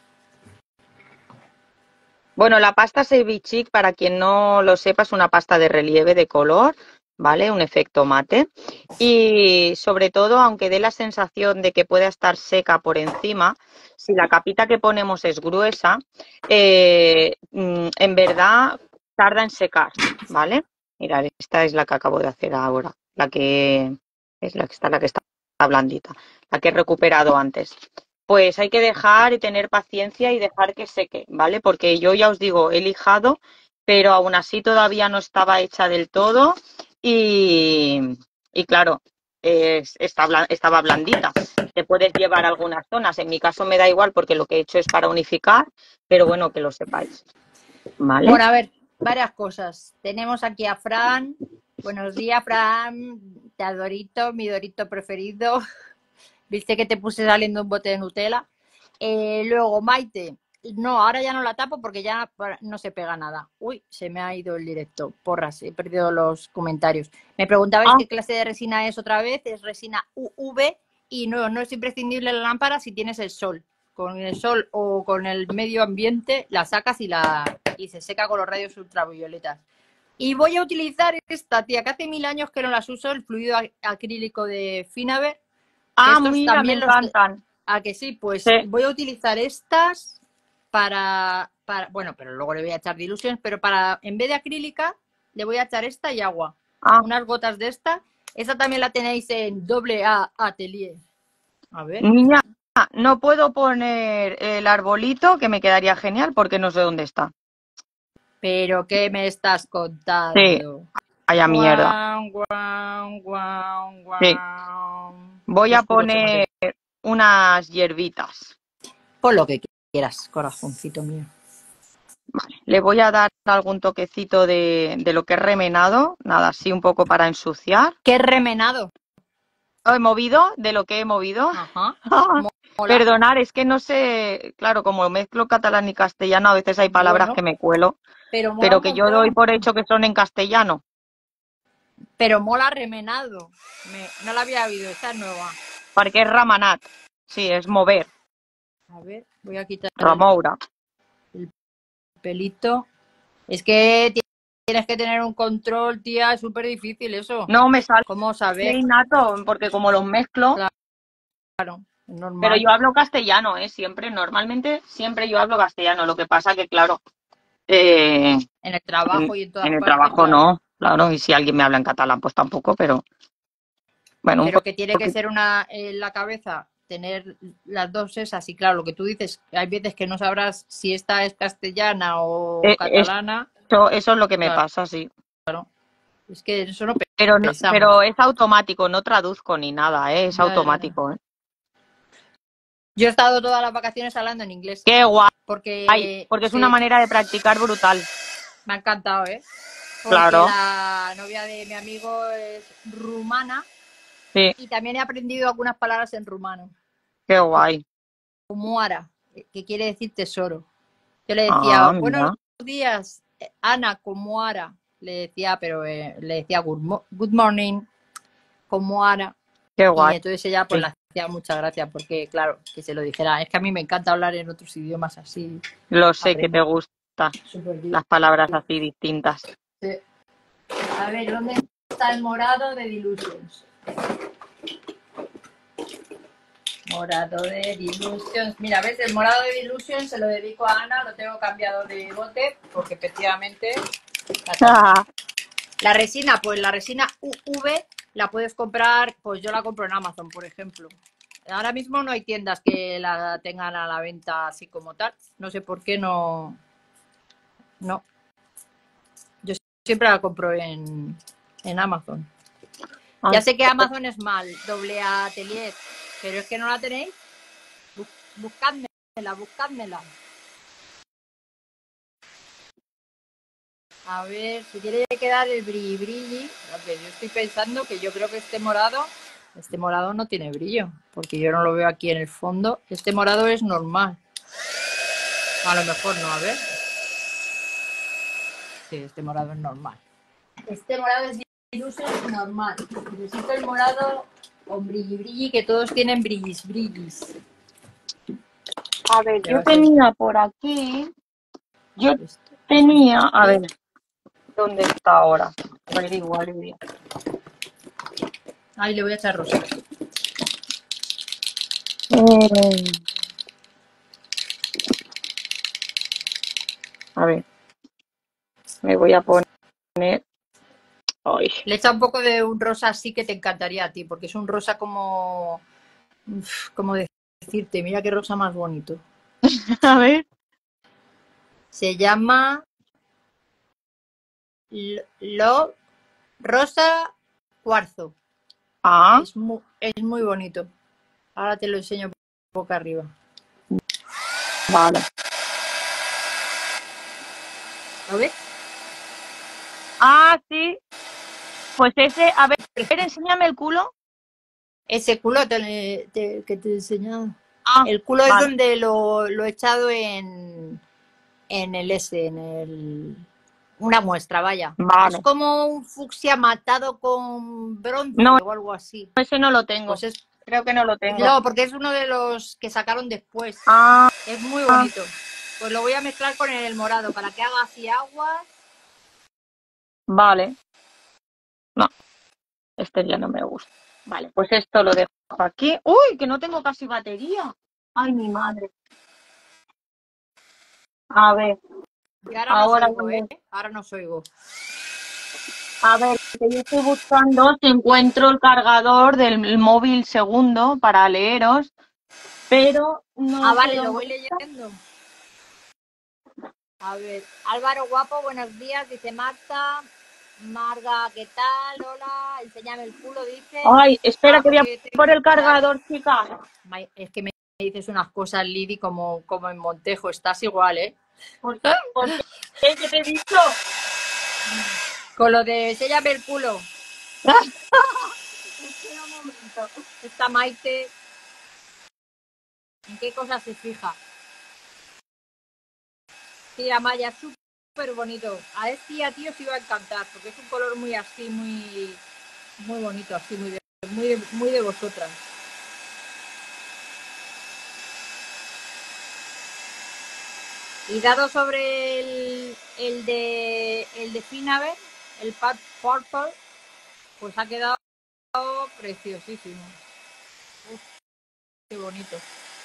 S2: Bueno, la pasta Ceviche, para quien no lo sepa, es una pasta de relieve de color, ¿vale? Un efecto mate. Y sobre todo, aunque dé la sensación de que pueda estar seca por encima, si la capita que ponemos es gruesa, eh, en verdad tarda en secar, ¿vale? Mirad, esta es la que acabo de hacer ahora, la que es la que está, la que está blandita, la que he recuperado antes. Pues hay que dejar y tener paciencia y dejar que seque, ¿vale? Porque yo ya os digo, he lijado, pero aún así todavía no estaba hecha del todo y, y claro, es, está, estaba blandita. Te puedes llevar algunas zonas. En mi caso me da igual porque lo que he hecho es para unificar, pero bueno, que lo sepáis, ¿vale?
S1: Bueno, a ver, varias cosas. Tenemos aquí a Fran. Buenos días, Fran. Te adorito, mi dorito preferido. Viste que te puse saliendo un bote de Nutella. Eh, luego, Maite. No, ahora ya no la tapo porque ya no se pega nada. Uy, se me ha ido el directo. Porras, he perdido los comentarios. Me preguntabais ah. qué clase de resina es otra vez. Es resina U V y no, no es imprescindible la lámpara si tienes el sol. Con el sol o con el medio ambiente la sacas y, la, y se seca con los rayos ultravioletas. Y voy a utilizar esta, tía, que hace mil años que no las uso, el fluido acrílico de Finaver.
S2: Ah, mira, me encantan.
S1: ¿A que sí? Pues sí. Voy a utilizar estas para, para, bueno, pero luego le voy a echar Dilutions, pero para, en vez de acrílica, le voy a echar esta y agua. Ah. Unas gotas de esta. Esta también la tenéis en doble A Atelier. A ver.
S2: Niña, no puedo poner el arbolito, que me quedaría genial, porque no sé dónde está.
S1: ¿Pero qué me estás contando?
S2: Sí, vaya mierda.
S1: Guau, guau, guau,
S2: sí. Voy a poner unas hierbitas.
S1: Pon lo que quieras, corazoncito mío.
S2: Vale, le voy a dar algún toquecito de, de lo que he remenado, nada, así un poco para ensuciar.
S1: ¿Qué he remenado?
S2: ¿He movido? ¿De lo que he movido?
S1: Ajá.
S2: Perdonar, es que no sé, claro, como mezclo catalán y castellano, a veces hay palabras bueno, que me cuelo, pero, pero que yo doy por hecho que son en castellano.
S1: Pero mola remenado. Me, no la había oído, esta es nueva.
S2: Porque es ramanat. Sí, es mover.
S1: A ver, voy a quitar
S2: Ramoura.
S1: El, el pelito. Es que tienes que tener un control, tía, es súper difícil eso.
S2: No me sale.
S1: ¿Cómo sabes?
S2: Innato, porque como los mezclo.
S1: Claro, es normal.
S2: Pero yo hablo castellano, ¿eh? Siempre, normalmente, siempre yo hablo castellano. Lo que pasa que, claro. Eh,
S1: en el trabajo
S2: en,
S1: y en todas
S2: En el
S1: partes,
S2: trabajo
S1: claro.
S2: no, claro. Y si alguien me habla en catalán, pues tampoco, pero. Bueno,
S1: pero que tiene que ser una en la cabeza, tener las dos esas. Y claro, lo que tú dices, hay veces que no sabrás si esta es castellana o
S2: eh,
S1: catalana.
S2: Eso, eso es lo que me claro. pasa, sí.
S1: Claro. Es que eso no
S2: pero, no, pero es automático, no traduzco ni nada, ¿eh? Es ya, automático. Ya, ya. ¿eh?
S1: Yo he estado todas las vacaciones hablando en inglés.
S2: ¡Qué guay!
S1: Porque,
S2: Ay, porque es sí. una manera de practicar brutal.
S1: Me ha encantado, ¿eh? porque
S2: claro,
S1: la novia de mi amigo es rumana
S2: sí,
S1: y también he aprendido algunas palabras en rumano.
S2: qué guay.
S1: Muara, que quiere decir tesoro. Yo le decía,
S2: Ah,
S1: buenos
S2: mira,
S1: días, Ana, como Ara. Le decía, pero eh, le decía good, mo good morning, como Ara.
S2: qué
S1: Y
S2: guay.
S1: entonces ella pues le hacía mucha gracia porque, claro, que se lo dijera. Es que a mí me encanta hablar en otros idiomas así.
S2: Lo sé que te
S1: Aprender.
S2: gusta,
S1: Súper bien.
S2: las palabras así distintas.
S1: Sí. A ver, ¿dónde está el morado de Delusions? Morado de Delusions. Mira, ves, el morado de Delusions se lo dedico a Ana, lo tengo cambiado de bote porque efectivamente
S2: Ah,
S1: la resina, pues la resina U V la puedes comprar, pues yo la compro en Amazon, por ejemplo. Ahora mismo no hay tiendas que la tengan a la venta así como tal. No sé por qué no. No. Yo siempre la compro en, en Amazon. Ya sé que Amazon es mal, doble atelier, pero es que no la tenéis. Buscádmela, buscádmela. A ver, si quiere quedar el brilli brilli. Yo estoy pensando que yo creo que este morado, este morado no tiene brillo, porque yo no lo veo aquí en el fondo. Este morado es normal. A lo mejor no, a ver. Sí, este morado es normal. Este morado es Delusions normal. Necesito el morado con brilli brilli, que todos tienen brillis brillis.
S2: a ver,
S1: Ya
S2: yo
S1: va a ser
S2: tenía por aquí, yo
S1: esto.
S2: tenía, a ver, ¿dónde está ahora? Averigua, Lidia.
S1: Ay, le voy a echar rosa.
S2: Eh, a ver, me voy a poner. Ay.
S1: Le echa un poco de un rosa así que te encantaría a ti, porque es un rosa como. Uf, ¿cómo decirte? Mira qué rosa más bonito.
S2: A ver.
S1: Se llama Lo Rosa Cuarzo.
S2: Ah,
S1: Es muy, es muy bonito. Ahora te lo enseño boca arriba.
S2: vale.
S1: ¿Lo ves?
S2: Ah, sí. Pues ese, a ver, enséñame el culo.
S1: Ese culo te, te, que te he enseñado.
S2: Ah,
S1: El culo es
S2: vale,
S1: donde lo, lo he echado en, en el S, en el. Una muestra, vaya. Es
S2: vale.
S1: como un fucsia matado con
S2: No,
S1: bronce o algo así.
S2: ese no lo tengo.
S1: Pues es.
S2: Creo que no lo tengo.
S1: No, porque es uno de los que sacaron después.
S2: Ah,
S1: Es muy bonito. Pues lo voy a mezclar con el morado para que haga así aguas.
S2: vale. No, este ya no me gusta. Vale, pues esto lo dejo aquí. Uy, que no tengo casi batería. Ay, mi madre. A ver,
S1: Y ahora no os
S2: ahora
S1: oigo, ¿eh?
S2: dónde.
S1: Ahora no os oigo.
S2: A ver, que yo estoy buscando si encuentro el cargador del móvil segundo para leeros, pero
S1: Ah,
S2: no sé
S1: vale, lo
S2: dónde
S1: voy
S2: está.
S1: leyendo. A ver, Álvaro Guapo, buenos días, dice Marta. Marga, ¿qué tal? Hola, enséñame el culo, dice.
S2: Ay, espera
S1: Ah,
S2: que voy a
S1: porque tengo
S2: por el
S1: que dar.
S2: cargador, chica.
S1: Es que me dices unas cosas, Lidi, como, como en Montejo. Estás igual, ¿eh?
S2: ¿Por, por qué? ¿Qué te he dicho?
S1: Con lo de enséñame el culo.
S2: Espera un momento.
S1: Esta Maite, ¿en qué cosas se fija? Sí, Amaya, es súper bonito. A este a ti os iba a encantar, porque es un color muy así, muy, muy bonito, así, muy de, muy de, muy de vosotras. Y dado sobre el, el de el de Finaver, el Pat Purple, pues ha quedado preciosísimo. Uf, qué bonito.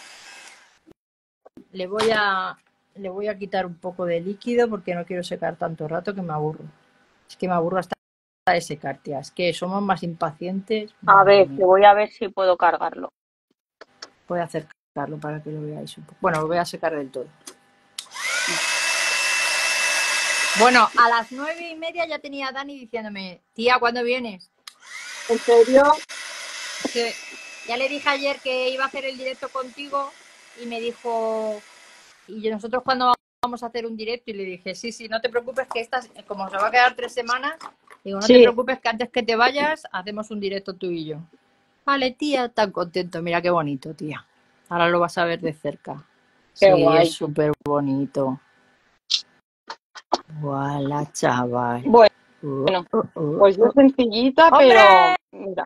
S1: Le voy a le voy a quitar un poco de líquido porque no quiero secar tanto rato que me aburro. Es que me aburro hasta de secar, tía. Es que somos más impacientes.
S2: A
S1: Madre
S2: ver, que
S1: mía.
S2: voy a ver si puedo cargarlo.
S1: Voy a acercarlo para que lo veáis un poco. Bueno, lo voy a secar del todo. Bueno, a las nueve y media ya tenía a Dani diciéndome, tía, ¿cuándo vienes?
S2: ¿En serio?
S1: Que ya le dije ayer que iba a hacer el directo contigo y me dijo, ¿y nosotros cuándo vamos a hacer un directo y le dije, sí, sí, no te preocupes que estas, como se va a quedar tres semanas, digo, no
S2: Sí.
S1: te preocupes que antes que te vayas hacemos un directo tú y yo. Vale, tía, tan contento, mira qué bonito, tía. Ahora lo vas a ver de cerca.
S2: Qué
S1: Sí,
S2: guay.
S1: es súper bonito. Guala, chaval.
S2: Bueno,
S1: Uh, uh, uh,
S2: pues yo
S1: uh.
S2: sencillita,
S1: ¡Hombre!
S2: pero mira.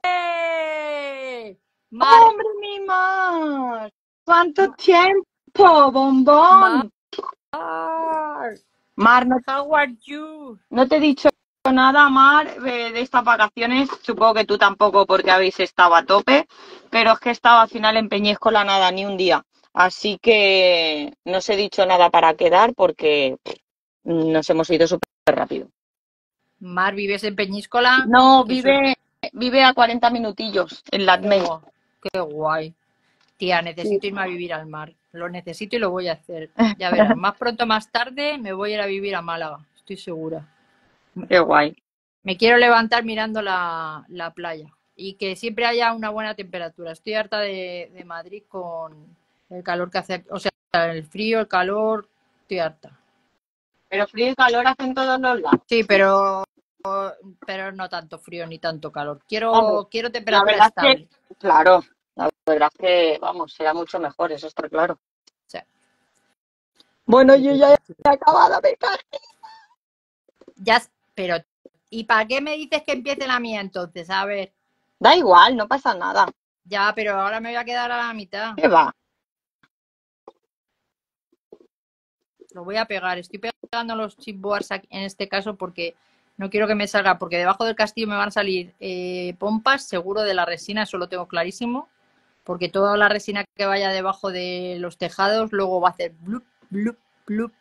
S1: Mar,
S2: ¡Hombre, mi Mar! ¿Cuánto tiempo, bombón?
S1: Mar,
S2: Mar, no,
S1: how are you?
S2: no te he dicho nada, Mar, eh, de estas vacaciones. Supongo que tú tampoco, porque habéis estado a tope. Pero es que he estado al final en Peñíscola nada, ni un día. Así que no os he dicho nada para quedar porque pff, nos hemos ido súper rápido.
S1: Mar, ¿vives en Peñíscola?
S2: No,
S1: Qué
S2: vive, vive a cuarenta minutillos en Latmey.
S1: Oh, qué guay. Tía, necesito
S2: Sí.
S1: irme a vivir al mar. Lo necesito y lo voy a hacer. Ya verás, más pronto, más tarde me voy a ir a vivir a Málaga. Estoy segura.
S2: Qué guay.
S1: Me quiero levantar mirando la, la playa y que siempre haya una buena temperatura. Estoy harta de, de Madrid con el calor que hace aquí. O sea, el frío, el calor, estoy harta.
S2: Pero frío y calor hacen todos los lados.
S1: Sí, pero, pero no tanto frío ni tanto calor. Quiero,
S2: Hombre,
S1: quiero
S2: La
S1: temperatura
S2: verdad es
S1: estable.
S2: que, claro, la verdad es que, vamos, será mucho mejor, eso está claro.
S1: O sea,
S2: Bueno, yo ya he acabado, me cago.
S1: ya, pero ¿y para qué me dices que empiece la mía entonces? A ver,
S2: Da igual, no pasa nada.
S1: ya, pero ahora me voy a quedar a la mitad.
S2: ¿Qué va?
S1: Lo voy a pegar. Estoy pegando los chipboards aquí, en este caso porque no quiero que me salga, porque debajo del castillo me van a salir eh, pompas, seguro de la resina, eso lo tengo clarísimo, porque toda la resina que vaya debajo de los tejados luego va a hacer blup, blup, blup.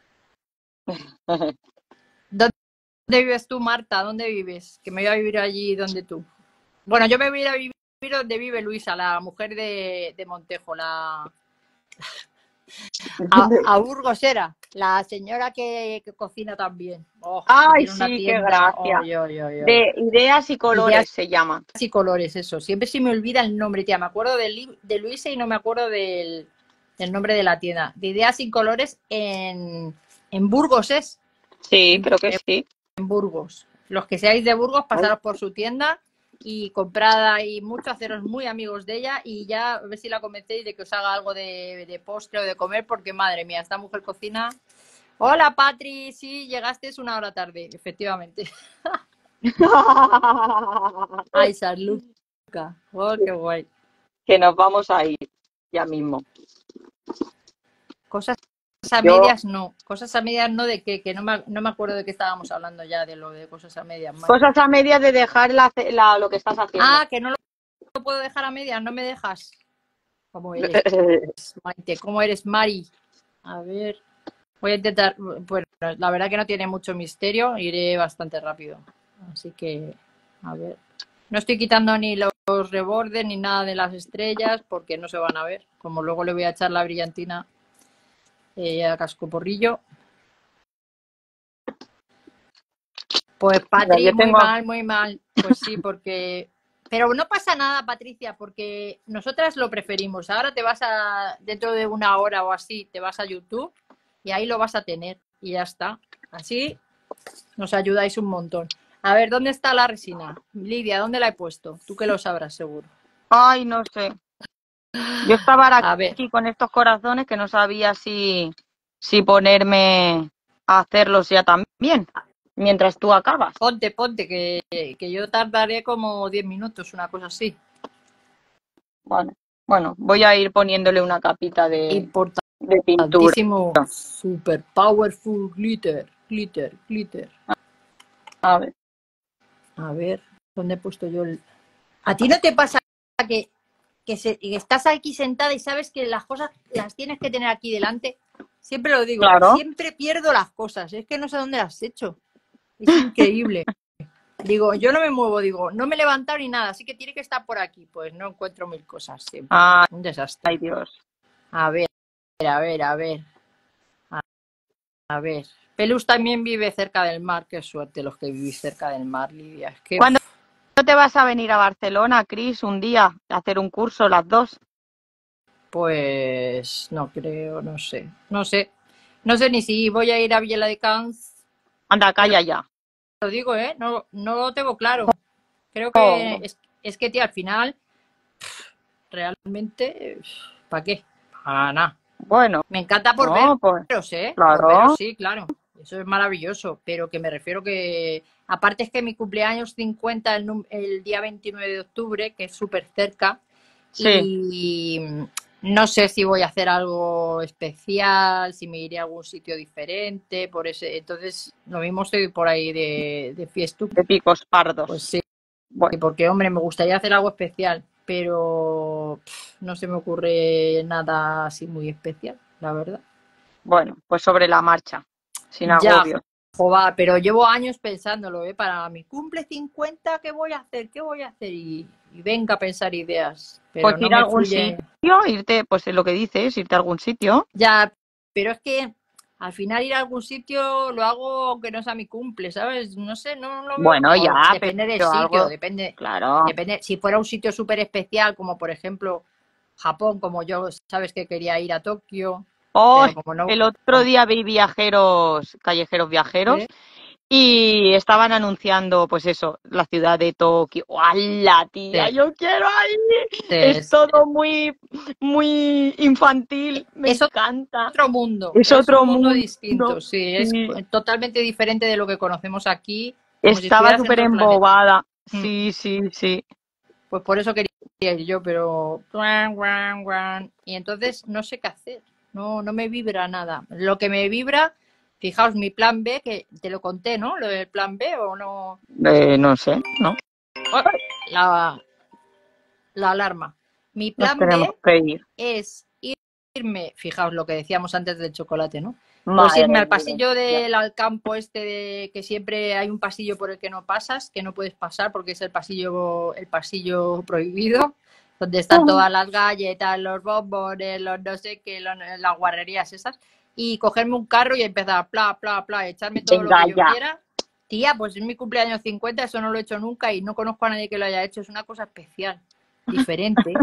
S1: ¿Dónde vives tú, Marta? ¿Dónde vives? Que me voy a vivir allí donde tú. Bueno, yo me voy a ir a vivir donde vive Luisa, la mujer de, de Montejo, la... A, a Burgos era, la señora que, que cocina también. Oh, que
S2: Ay,
S1: tiene una
S2: sí, qué
S1: tienda.
S2: gracia.
S1: Ay, ay, ay, ay.
S2: De ideas y colores
S1: Ideas
S2: se llama.
S1: y colores, eso. Siempre se me olvida el nombre, tía. Me acuerdo de, Li- de Luisa y no me acuerdo del, del nombre de la tienda. De Ideas y colores en, en Burgos es.
S2: Sí,
S1: En,
S2: creo que sí.
S1: en Burgos. Los que seáis de Burgos, pasaros por su tienda y comprad ahí mucho, haceros muy amigos de ella y ya a ver si la convencéis de que os haga algo de, de postre o de comer, porque madre mía, esta mujer cocina. Hola, Patri, sí, llegaste una hora tarde, efectivamente. Ay, San Luca. Oh, qué guay.
S2: Que nos vamos a ir ya mismo.
S1: Cosas a
S2: Yo,
S1: medias no. Cosas a medias no de qué, que no me, no me acuerdo de qué estábamos hablando ya, de lo de cosas a medias. Maite.
S2: cosas a medias de dejar la, la- lo que estás haciendo.
S1: Ah, que no lo puedo dejar a medias, no me dejas. ¿Cómo eres, Maite? ¿Cómo eres, Mari? A ver, voy a intentar. Bueno, la verdad que no tiene mucho misterio, iré bastante rápido. Así que, a ver. No estoy quitando ni los rebordes ni nada de las estrellas porque no se van a ver. Como luego le voy a echar la brillantina eh, a cascoporrillo. Pues Patri,
S2: Mira, yo
S1: muy
S2: tengo-
S1: mal, muy mal. Pues sí, porque... Pero no pasa nada, Patricia, porque nosotras lo preferimos. Ahora te vas a, dentro de una hora o así, te vas a YouTube y ahí lo vas a tener y ya está. Así nos ayudáis un montón. A ver, ¿dónde está la resina? Lidia, ¿dónde la he puesto? Tú que lo sabrás seguro.
S2: Ay, no sé. Yo estaba aquí
S1: A ver,
S2: con estos corazones que no sabía si, si ponerme a hacerlos ya también, mientras tú acabas.
S1: ponte, ponte, que, que yo tardaré como diez minutos, una cosa así.
S2: Bueno, bueno, voy a ir poniéndole una capita de, de pintura.
S1: Importantísimo, super powerful glitter, glitter, glitter.
S2: A ver.
S1: A ver, ¿dónde he puesto yo el...? ¿A ti no te pasa que, que, se, que estás aquí sentada y sabes que las cosas las tienes que tener aquí delante? Siempre lo digo,
S2: Claro.
S1: siempre pierdo las cosas, es que no sé dónde las he hecho. Es increíble. Digo, yo no me muevo, digo, no me he levantado ni nada, así que tiene que estar por aquí. Pues no encuentro mil cosas siempre.
S2: Ay,
S1: Un desastre.
S2: ay, Dios.
S1: A ver, a ver, a ver. A, a ver. Pelus también vive cerca del mar. Qué suerte los que vivís cerca del mar, Lidia. Es que...
S2: ¿Cuándo te vas a venir a Barcelona, Cris, un día a hacer un curso las dos?
S1: Pues no creo, no sé. No sé. No sé ni si voy a ir a Viella de Cans.
S2: Anda, calla ya.
S1: Lo digo, ¿eh? No, no lo tengo claro. Creo
S2: Oh,
S1: que es, es que, tía, al final, realmente, ¿para qué? Para nada.
S2: bueno,
S1: Me encanta por
S2: no, pues
S1: veros, ¿eh? Por veros,
S2: claro.
S1: sí, claro. Eso es maravilloso. Pero que me refiero que, aparte es que mi cumpleaños cincuenta el, num- el día veintinueve de octubre, que es súper cerca,
S2: Sí,
S1: y no sé si voy a hacer algo especial, si me iré a algún sitio diferente, por ese, entonces lo mismo estoy por ahí de, de
S2: de
S1: fiestuki.
S2: picos
S1: Pues
S2: pardos.
S1: sí,
S2: Bueno,
S1: porque hombre, me gustaría hacer algo especial, pero pff, no se me ocurre nada así muy especial, la verdad.
S2: bueno, pues sobre la marcha, sin
S1: Ya,
S2: agobio.
S1: joder, pero llevo años pensándolo, ¿eh? Para mi cumple cincuenta, ¿qué voy a hacer? ¿Qué voy a hacer? Y, y venga a pensar ideas,
S2: Pues
S1: pero no
S2: ir a
S1: me
S2: algún
S1: fluye.
S2: sitio, irte, pues es lo que dices, irte a algún sitio.
S1: Ya, pero es que al final ir a algún sitio lo hago aunque no sea mi cumple, ¿sabes? No sé, no lo veo.
S2: Bueno,
S1: O
S2: ya,
S1: depende del
S2: pero
S1: sitio,
S2: algo,
S1: depende,
S2: claro.
S1: depende. Si fuera un sitio súper especial, como por ejemplo Japón, como yo, sabes que quería ir a Tokio,
S2: Oh,
S1: pero como no,
S2: el otro
S1: como,
S2: día vi viajeros, callejeros viajeros,
S1: ¿eh?
S2: y estaban anunciando, pues eso, la ciudad de Tokio. ¡Hala, tía!
S1: Sí,
S2: Yo quiero ir.
S1: sí,
S2: Es
S1: es,
S2: todo muy, muy infantil. Me
S1: es
S2: encanta.
S1: otro mundo,
S2: Es
S1: es un
S2: otro
S1: mundo
S2: mundo.
S1: distinto, sí, es
S2: Sí.
S1: totalmente diferente de lo que conocemos aquí, como si
S2: Estaba
S1: estuvieras en
S2: súper
S1: otro planeta.
S2: embobada.
S1: Mm.
S2: Sí, sí, sí.
S1: Pues por eso quería ir yo, pero guan, guan, guan. Y entonces no sé qué hacer. No, no me vibra nada. Lo que me vibra, fijaos, mi plan B, que te lo conté, ¿no? Lo del plan B o no.
S2: Eh, no sé, ¿no?
S1: ¡Oh! La, la alarma. Mi
S2: Nos
S1: plan
S2: tenemos
S1: B
S2: que ir.
S1: es irme, fijaos lo que decíamos antes del chocolate, ¿no? Pues irme
S2: Madre
S1: al
S2: mía.
S1: pasillo del al campo este de que siempre hay un pasillo por el que no pasas, que no puedes pasar porque es el pasillo, el pasillo prohibido, donde están todas las galletas, los bombones, los no sé qué, los- las guarrerías esas, y cogerme un carro y empezar pla, pla, pla, echarme todo lo
S2: Venga
S1: que yo
S2: ya.
S1: quiera. Tía, pues es mi cumpleaños cincuenta, eso no lo he hecho nunca y no conozco a nadie que lo haya hecho, es una cosa especial, diferente.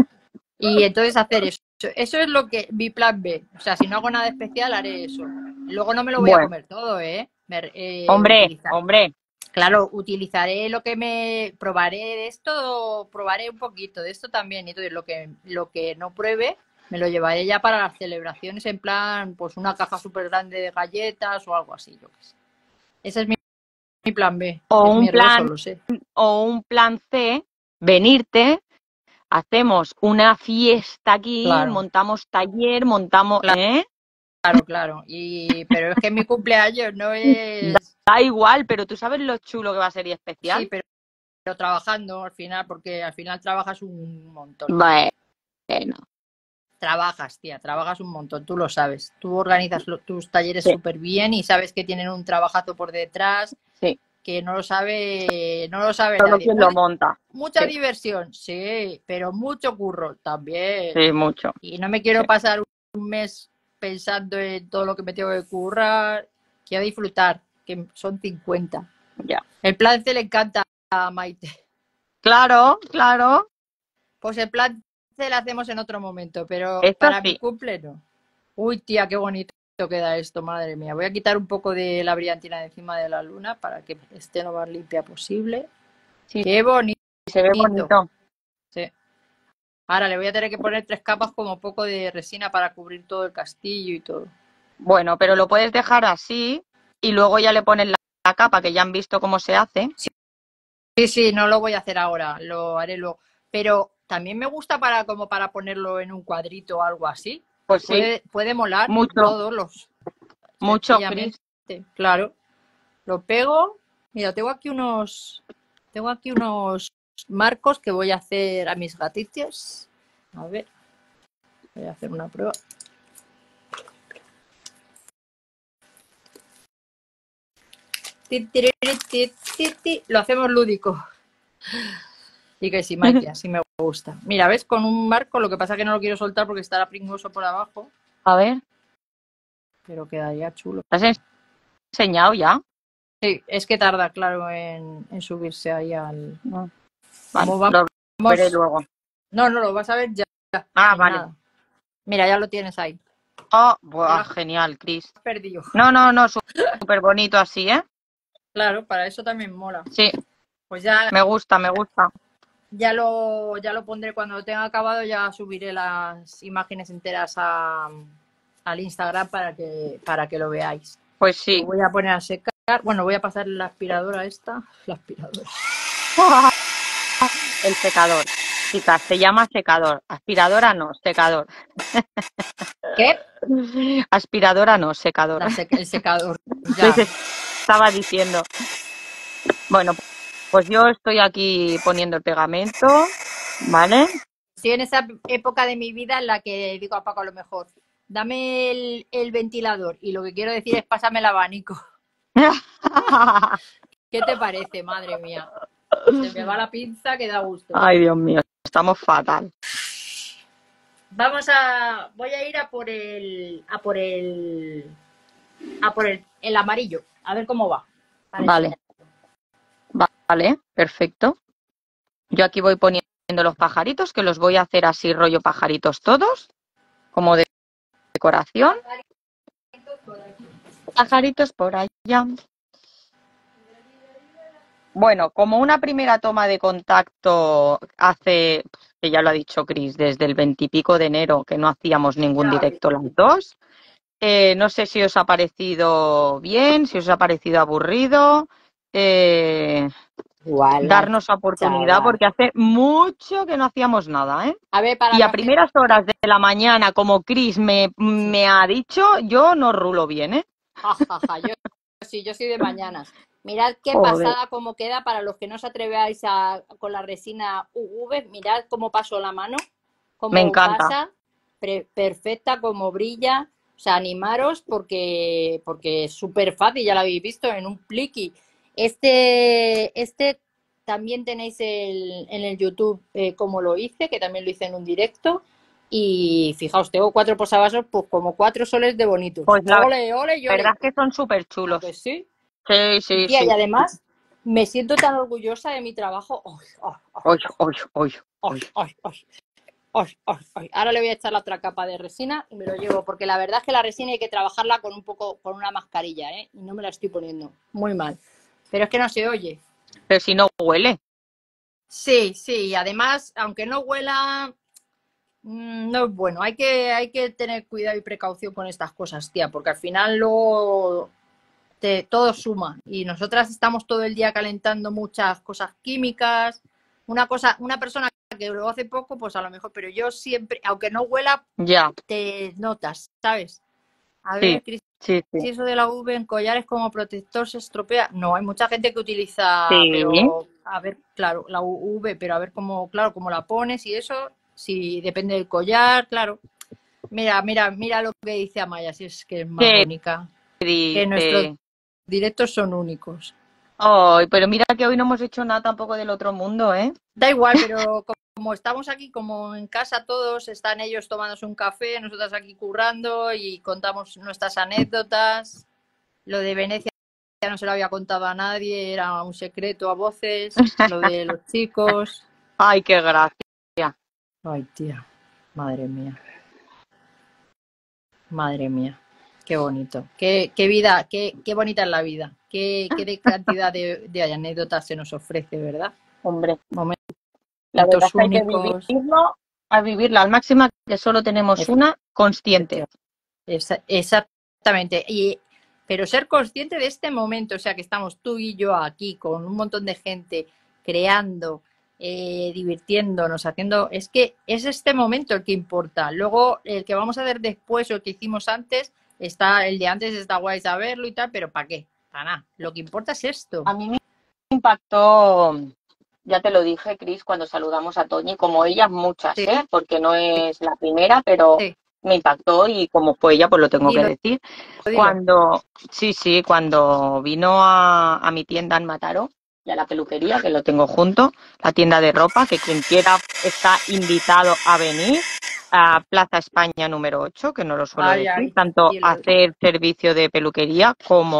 S1: Y entonces hacer eso. Eso es lo que mi plan B. O sea, si no hago nada especial, haré eso. Luego no me lo voy a
S2: Bueno,
S1: comer todo, ¿eh? Me, eh
S2: hombre,
S1: utilizar.
S2: hombre.
S1: Claro, utilizaré lo que me probaré de esto, probaré un poquito de esto también. Y entonces lo que, lo que no pruebe, me lo llevaré ya para las celebraciones en plan, pues una caja súper grande de galletas o algo así, yo qué sé. Ese es mi, mi plan B.
S2: O
S1: Es
S2: un
S1: mierdoso,
S2: plan,
S1: lo sé.
S2: o un plan C, venirte, hacemos una fiesta aquí,
S1: Claro,
S2: montamos taller, montamos,
S1: claro,
S2: ¿eh?
S1: claro, claro. Y, pero es que mi cumpleaños no
S2: Da,
S1: es.
S2: da igual, pero tú sabes lo chulo que va a ser y
S1: Sí,
S2: especial.
S1: pero pero trabajando al final, porque al final trabajas un montón.
S2: Bueno,
S1: Trabajas, tía, trabajas un montón, tú lo sabes. Tú organizas lo- tus talleres
S2: sí,
S1: súper bien y sabes que tienen un trabajazo por detrás,
S2: sí.
S1: que no lo sabe, no lo sabe
S2: Solo
S1: nadie.
S2: quien lo
S1: Muy,
S2: monta.
S1: mucha
S2: Sí,
S1: diversión, sí, pero mucho curro también.
S2: sí, mucho.
S1: Y no me
S2: Sí,
S1: quiero pasar un mes pensando en todo lo que me tengo que currar. Quiero disfrutar, que son cincuenta.
S2: ya.
S1: El plan C le encanta a Maite.
S2: Claro, claro.
S1: Pues el plan se lo hacemos en otro momento, pero
S2: Esto
S1: para mi
S2: sí.
S1: cumple no. Uy, tía, qué bonito queda esto, madre mía. Voy a quitar un poco de la brillantina de encima de la luna para que esté lo más limpia posible.
S2: Sí,
S1: Qué bonito.
S2: se ve bonito.
S1: Sí. Ahora le voy a tener que poner tres capas como poco de resina para cubrir todo el castillo y todo.
S2: Bueno, pero lo puedes dejar así y luego ya le pones la, la capa que ya han visto cómo se hace.
S1: Sí, sí, no lo voy a hacer ahora, lo haré luego. Pero también me gusta para como para ponerlo en un cuadrito o algo así.
S2: Pues sí,
S1: Puede, puede molar
S2: mucho,
S1: todos los,
S2: mucho, Cris.
S1: sencillamente. Claro. Lo pego. Mira, tengo aquí unos. Tengo aquí unos marcos que voy a hacer a mis gatitos. A ver. Voy a hacer una prueba. Lo hacemos lúdico. Y que sí, Mikey, así me gusta. Mira, ¿ves? Con un marco, lo que pasa es que no lo quiero soltar porque estará pringoso por abajo.
S2: A ver,
S1: Pero quedaría chulo.
S2: ¿te has enseñado ya?
S1: Sí, es que tarda, claro, en, en subirse ahí al.
S2: No. Vale,
S1: Como
S2: lo veré
S1: vamos.
S2: luego.
S1: No, no, lo vas a ver ya.
S2: Ah,
S1: En
S2: vale.
S1: nada. Mira, ya lo tienes ahí.
S2: Oh,
S1: Te lo
S2: buah,
S1: has
S2: genial, Cris.
S1: perdido.
S2: No, no, no, súper bonito así, ¿eh?
S1: Claro, para eso también mola.
S2: Sí,
S1: Pues ya,
S2: me gusta, me gusta.
S1: ya lo, ya lo pondré cuando lo tenga acabado, ya subiré las imágenes enteras a, al Instagram para que, para que lo veáis.
S2: Pues
S1: Lo
S2: sí.
S1: voy a poner a secar. Bueno, voy a pasar la aspiradora esta. La aspiradora.
S2: El secador. Chicas, se llama secador. Aspiradora no, secador.
S1: ¿Qué?
S2: Aspiradora no, secador.
S1: La sec el secador.
S2: Les
S1: Ya.
S2: estaba diciendo. Bueno, pues yo estoy aquí poniendo el pegamento, ¿vale?
S1: Estoy en esa época de mi vida en la que digo a Paco a lo mejor, dame el, el ventilador y lo que quiero decir es pásame el abanico. ¿Qué te parece, madre mía? Se me va la pinza que da gusto.
S2: Ay, Dios mío, estamos fatal.
S1: Vamos a, voy a ir a por el, a por el, a por el, el amarillo, a ver cómo va.
S2: Vale, vale, perfecto. Yo aquí voy poniendo los pajaritos, que los voy a hacer así rollo pajaritos todos, como de decoración. Pajaritos por allá. Bueno, como una primera toma de contacto hace, que ya lo ha dicho Cris, desde el veintipico de enero que no hacíamos ningún directo las dos. Eh, no sé si os ha parecido bien, si os ha parecido aburrido. Eh,
S1: Igual,
S2: darnos oportunidad
S1: chaval.
S2: porque hace mucho que no hacíamos nada, ¿eh?
S1: A ver, para
S2: Y a
S1: la gente.
S2: primeras horas de la mañana, como Cris me, me ha dicho, yo no rulo bien, ¿eh?
S1: Ja, ja, ja, yo sí, yo soy de mañanas. Mirad qué
S2: Joder.
S1: pasada como queda para los que no os atreváis a, con la resina U V. Mirad cómo pasó la mano,
S2: Me
S1: cómo
S2: encanta.
S1: pasa, pre- perfecta, cómo brilla. O sea, animaros porque, porque es súper fácil, ya lo habéis visto, en un pliqui. Este, este también tenéis el, en el YouTube eh, cómo lo hice, que también lo hice en un directo. Y fijaos, tengo cuatro posavasos, pues como cuatro soles de bonitos.
S2: Pues la
S1: Ole, ole, y
S2: verdad
S1: ole.
S2: es que son súper
S1: ¿A
S2: chulos.
S1: que sí?
S2: Sí, sí,
S1: Tía, y
S2: sí.
S1: además me siento tan orgullosa de mi trabajo. Ay, ay, ay,
S2: Oy, oy, oy,
S1: ay,
S2: oy.
S1: ay, ay, ay, ay, ay. Ahora le voy a echar la otra capa de resina y me lo llevo, porque la verdad es que la resina hay que trabajarla con un poco, con una mascarilla, ¿eh? Y no me la estoy poniendo. Muy mal. Pero es que no se oye.
S2: Pero si no huele.
S1: Sí, sí, y además, aunque no huela, mm, no es bueno. Hay que, hay que tener cuidado y precaución con estas cosas, tía, porque al final luego te, todo suma. Y nosotras estamos todo el día calentando muchas cosas químicas. Una cosa, una persona que lo hace poco, pues a lo mejor, pero yo siempre, aunque no huela,
S2: Ya,
S1: te notas, ¿sabes? A
S2: sí,
S1: ver, Cris,
S2: sí, sí.
S1: si eso de la U V en collares como protector se estropea. No, hay mucha gente que utiliza,
S2: Sí,
S1: pero a ver, claro, la U V, pero a ver cómo, claro, cómo la pones y eso, si depende del collar, claro. Mira, mira, mira lo que dice Amaya, si es que es más
S2: ¿qué
S1: bonita. Que nuestros
S2: dice?
S1: directos son únicos.
S2: Ay, pero mira que hoy no hemos hecho nada tampoco del otro mundo, ¿eh?
S1: Da igual, pero como estamos aquí, como en casa todos, están ellos tomándose un café, nosotras aquí currando y contamos nuestras anécdotas. Lo de Venecia no se lo había contado a nadie, era un secreto a voces. Lo de los chicos.
S2: Ay, qué gracia.
S1: Ay, tía, madre mía. Madre mía. Qué bonito. Qué, qué vida, qué, qué bonita es la vida. Qué, qué de cantidad de, de anécdotas se nos ofrece, ¿verdad?
S2: Hombre,
S1: Momentos
S2: la verdad es que hay que
S1: únicos.
S2: vivirlo, a vivirla al máximo, que solo tenemos una consciente.
S1: Esa- Exactamente. Y, pero ser consciente de este momento, o sea, que estamos tú y yo aquí con un montón de gente creando, eh, divirtiéndonos, haciendo, es que es este momento el que importa. Luego, el que vamos a ver después o el que hicimos antes, está, el de antes está guay saberlo y tal, pero ¿para qué? Para nada. Lo que importa es esto.
S2: A mí me impactó, ya te lo dije, Cris, cuando saludamos a Toñi, como ellas muchas,
S1: Sí,
S2: ¿eh? Porque no es la primera, pero
S1: sí.
S2: me impactó y como fue ella, pues lo tengo que
S1: Dilo,
S2: decir.
S1: dilo.
S2: Cuando, sí, sí, cuando vino a, a mi tienda en Mataró y a la peluquería, que lo tengo junto, la tienda de ropa, que quien quiera está invitado a venir a Plaza España número ocho, que no lo suelo
S1: Ay,
S2: decir,
S1: ay,
S2: tanto
S1: dilo.
S2: hacer servicio de peluquería como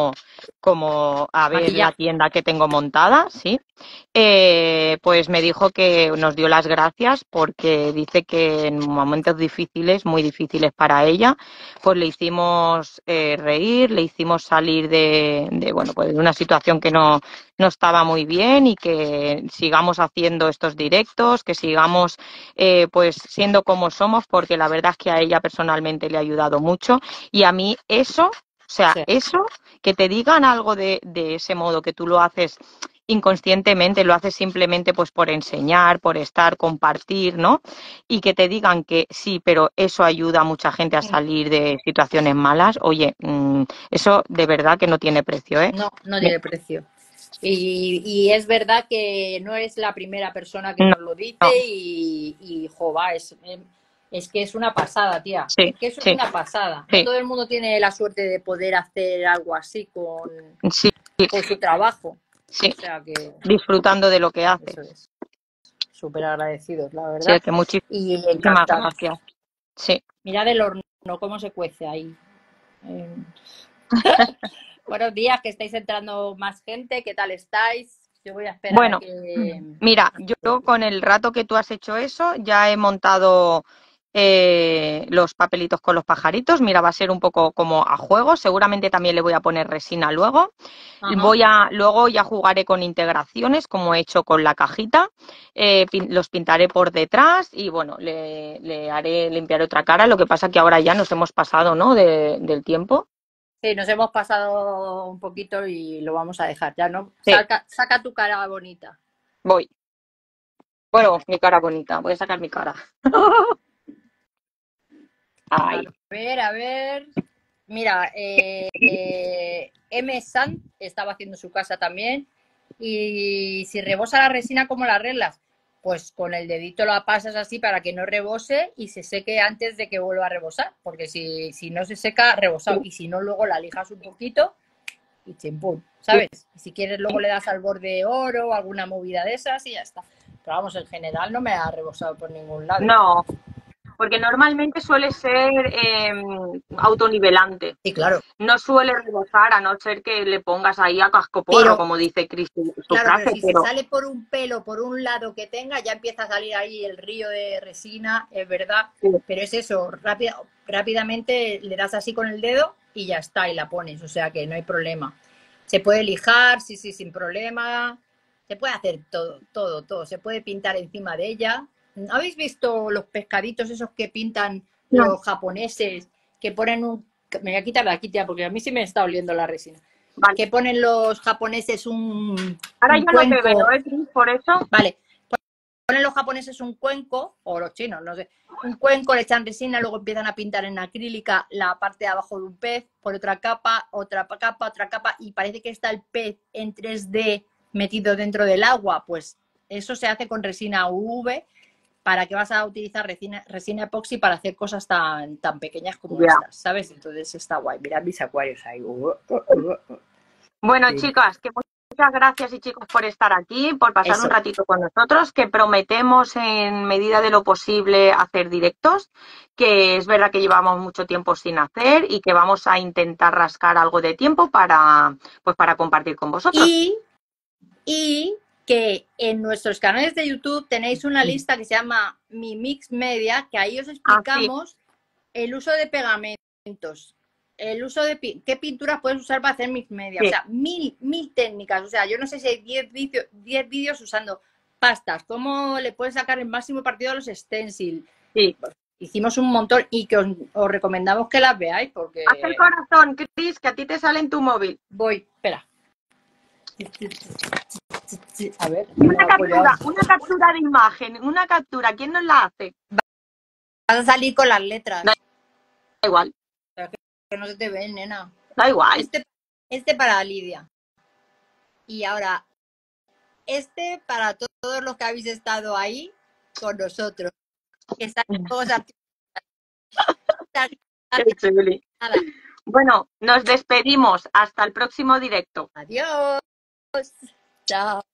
S2: como a ver
S1: Maquillaje.
S2: la tienda que tengo montada, sí. Eh, pues me dijo que nos dio las gracias porque dice que en momentos difíciles, muy difíciles para ella, pues le hicimos eh, reír, le hicimos salir de, de, bueno, pues de una situación que no, no estaba muy bien y que sigamos haciendo estos directos, que sigamos eh, pues siendo como somos, porque la verdad es que a ella personalmente le ha ayudado mucho y a mí eso, o sea,
S1: Sí.
S2: eso, que te digan algo de, de ese modo, que tú lo haces inconscientemente, lo haces simplemente pues por enseñar, por estar, compartir, ¿no? Y que te digan que sí, pero eso ayuda a mucha gente a salir de situaciones malas, oye, mmm, eso de verdad que no tiene precio, ¿eh?
S1: No, no tiene precio. Y, y es verdad que no es la primera persona que
S2: No,
S1: nos lo dice
S2: no,
S1: y, y jova, es, es que es una pasada, tía.
S2: sí,
S1: Es que eso es
S2: sí,
S1: una pasada. No
S2: sí,
S1: todo el mundo tiene la suerte de poder hacer algo así con,
S2: sí,
S1: con su trabajo.
S2: sí,
S1: O sea que
S2: disfrutando de lo que haces.
S1: eso es. Súper agradecidos, la
S2: Sí,
S1: verdad.
S2: que muchísimas
S1: Y encantados.
S2: gracias. Sí.
S1: Mirad el horno, cómo se cuece ahí. Eh, Buenos días, que estáis entrando más gente. ¿Qué tal estáis? Yo voy a esperar a
S2: Bueno,
S1: que...
S2: mira, yo con el rato que tú has hecho eso, ya he montado eh, los papelitos con los pajaritos. Mira, va a ser un poco como a juego. Seguramente también le voy a poner resina luego.
S1: Ajá.
S2: Voy a, luego ya jugaré con integraciones, como he hecho con la cajita. Eh, pin- los pintaré por detrás y bueno, le, le haré limpiar otra cara. Lo que pasa que ahora ya nos hemos pasado, ¿no? De- del tiempo.
S1: Sí, nos hemos pasado un poquito y lo vamos a dejar ya, ¿no?
S2: Sí,
S1: Saca, saca tu cara bonita.
S2: voy. Bueno, mi cara bonita. Voy a sacar mi cara. Ay.
S1: A ver, a ver. Mira, eh, eh, M. Sant estaba haciendo su casa también. Y si rebosa la resina, ¿cómo la arreglas? Pues con el dedito la pasas así para que no rebose y se seque antes de que vuelva a rebosar. Porque si, si no se seca, rebosado. Y si no, luego la lijas un poquito y chimpún, ¿sabes? Y si quieres, luego le das al borde oro o alguna movida de esas y ya está. Pero vamos, en general no me ha rebosado por ningún lado.
S2: No, porque normalmente suele ser eh, autonivelante.
S1: Sí, claro.
S2: No suele rebosar a no ser que le pongas ahí a cascoporro,
S1: Pero,
S2: como dice Cristi su
S1: claro, pero
S2: frase,
S1: si se
S2: pero
S1: sale por un pelo, por un lado que tenga, ya empieza a salir ahí el río de resina, es verdad. Pero es eso, rápida, rápidamente le das así con el dedo y ya está, y la pones, o sea que no hay problema. Se puede lijar, sí, sí, sin problema. Se puede hacer todo, todo, todo. Se puede pintar encima de ella. ¿Habéis visto los pescaditos esos que pintan
S2: no.
S1: los japoneses? Que ponen un... Me voy a quitar de aquí, tía, porque a mí sí me está oliendo la resina.
S2: Vale.
S1: Que ponen los japoneses un,
S2: Ahora
S1: un
S2: yo no te
S1: cuenco.
S2: veo, ¿eh, Cris? Por eso.
S1: Vale. Ponen los japoneses un cuenco, o los chinos, no sé, un cuenco, le echan resina, luego empiezan a pintar en acrílica la parte de abajo de un pez, por otra capa, otra capa, otra capa, y parece que está el pez en tres D metido dentro del agua. Pues eso se hace con resina U V. ¿Para qué vas a utilizar resina, resina epoxi para hacer cosas tan, tan pequeñas como
S2: Ya.
S1: estas? ¿Sabes? Entonces está guay. Mirad mis acuarios ahí.
S2: Bueno,
S1: Sí.
S2: chicas, que muchas gracias y chicos por estar aquí, por pasar
S1: Eso.
S2: un ratito con nosotros, que prometemos en medida de lo posible hacer directos, que es verdad que llevamos mucho tiempo sin hacer y que vamos a intentar rascar algo de tiempo para, pues para compartir con vosotros.
S1: Y, y que en nuestros canales de YouTube tenéis una lista que se llama Mi Mix Media, que ahí os explicamos ah, sí. el uso de pegamentos, el uso de pi qué pinturas puedes usar para hacer mix media, sí. O sea, mil, mil técnicas, o sea, yo no sé si hay diez vídeos usando pastas, cómo le puedes sacar el máximo partido a los stencil.
S2: Sí.
S1: Hicimos un montón y que os, os recomendamos que las veáis porque...
S2: Haz el corazón, Cris, que a ti te sale en tu móvil.
S1: Voy, espera. A ver.
S2: Una captura, una captura de imagen, una captura, ¿quién nos la hace?
S1: Vas a salir con las letras.
S2: Da igual.
S1: Que no se te ven, nena.
S2: Da igual.
S1: Este, este para Lidia. Y ahora, este para todos los que habéis estado ahí con nosotros. Que están todos
S2: Bueno, nos despedimos. Hasta el próximo directo.
S1: Adiós. Chao.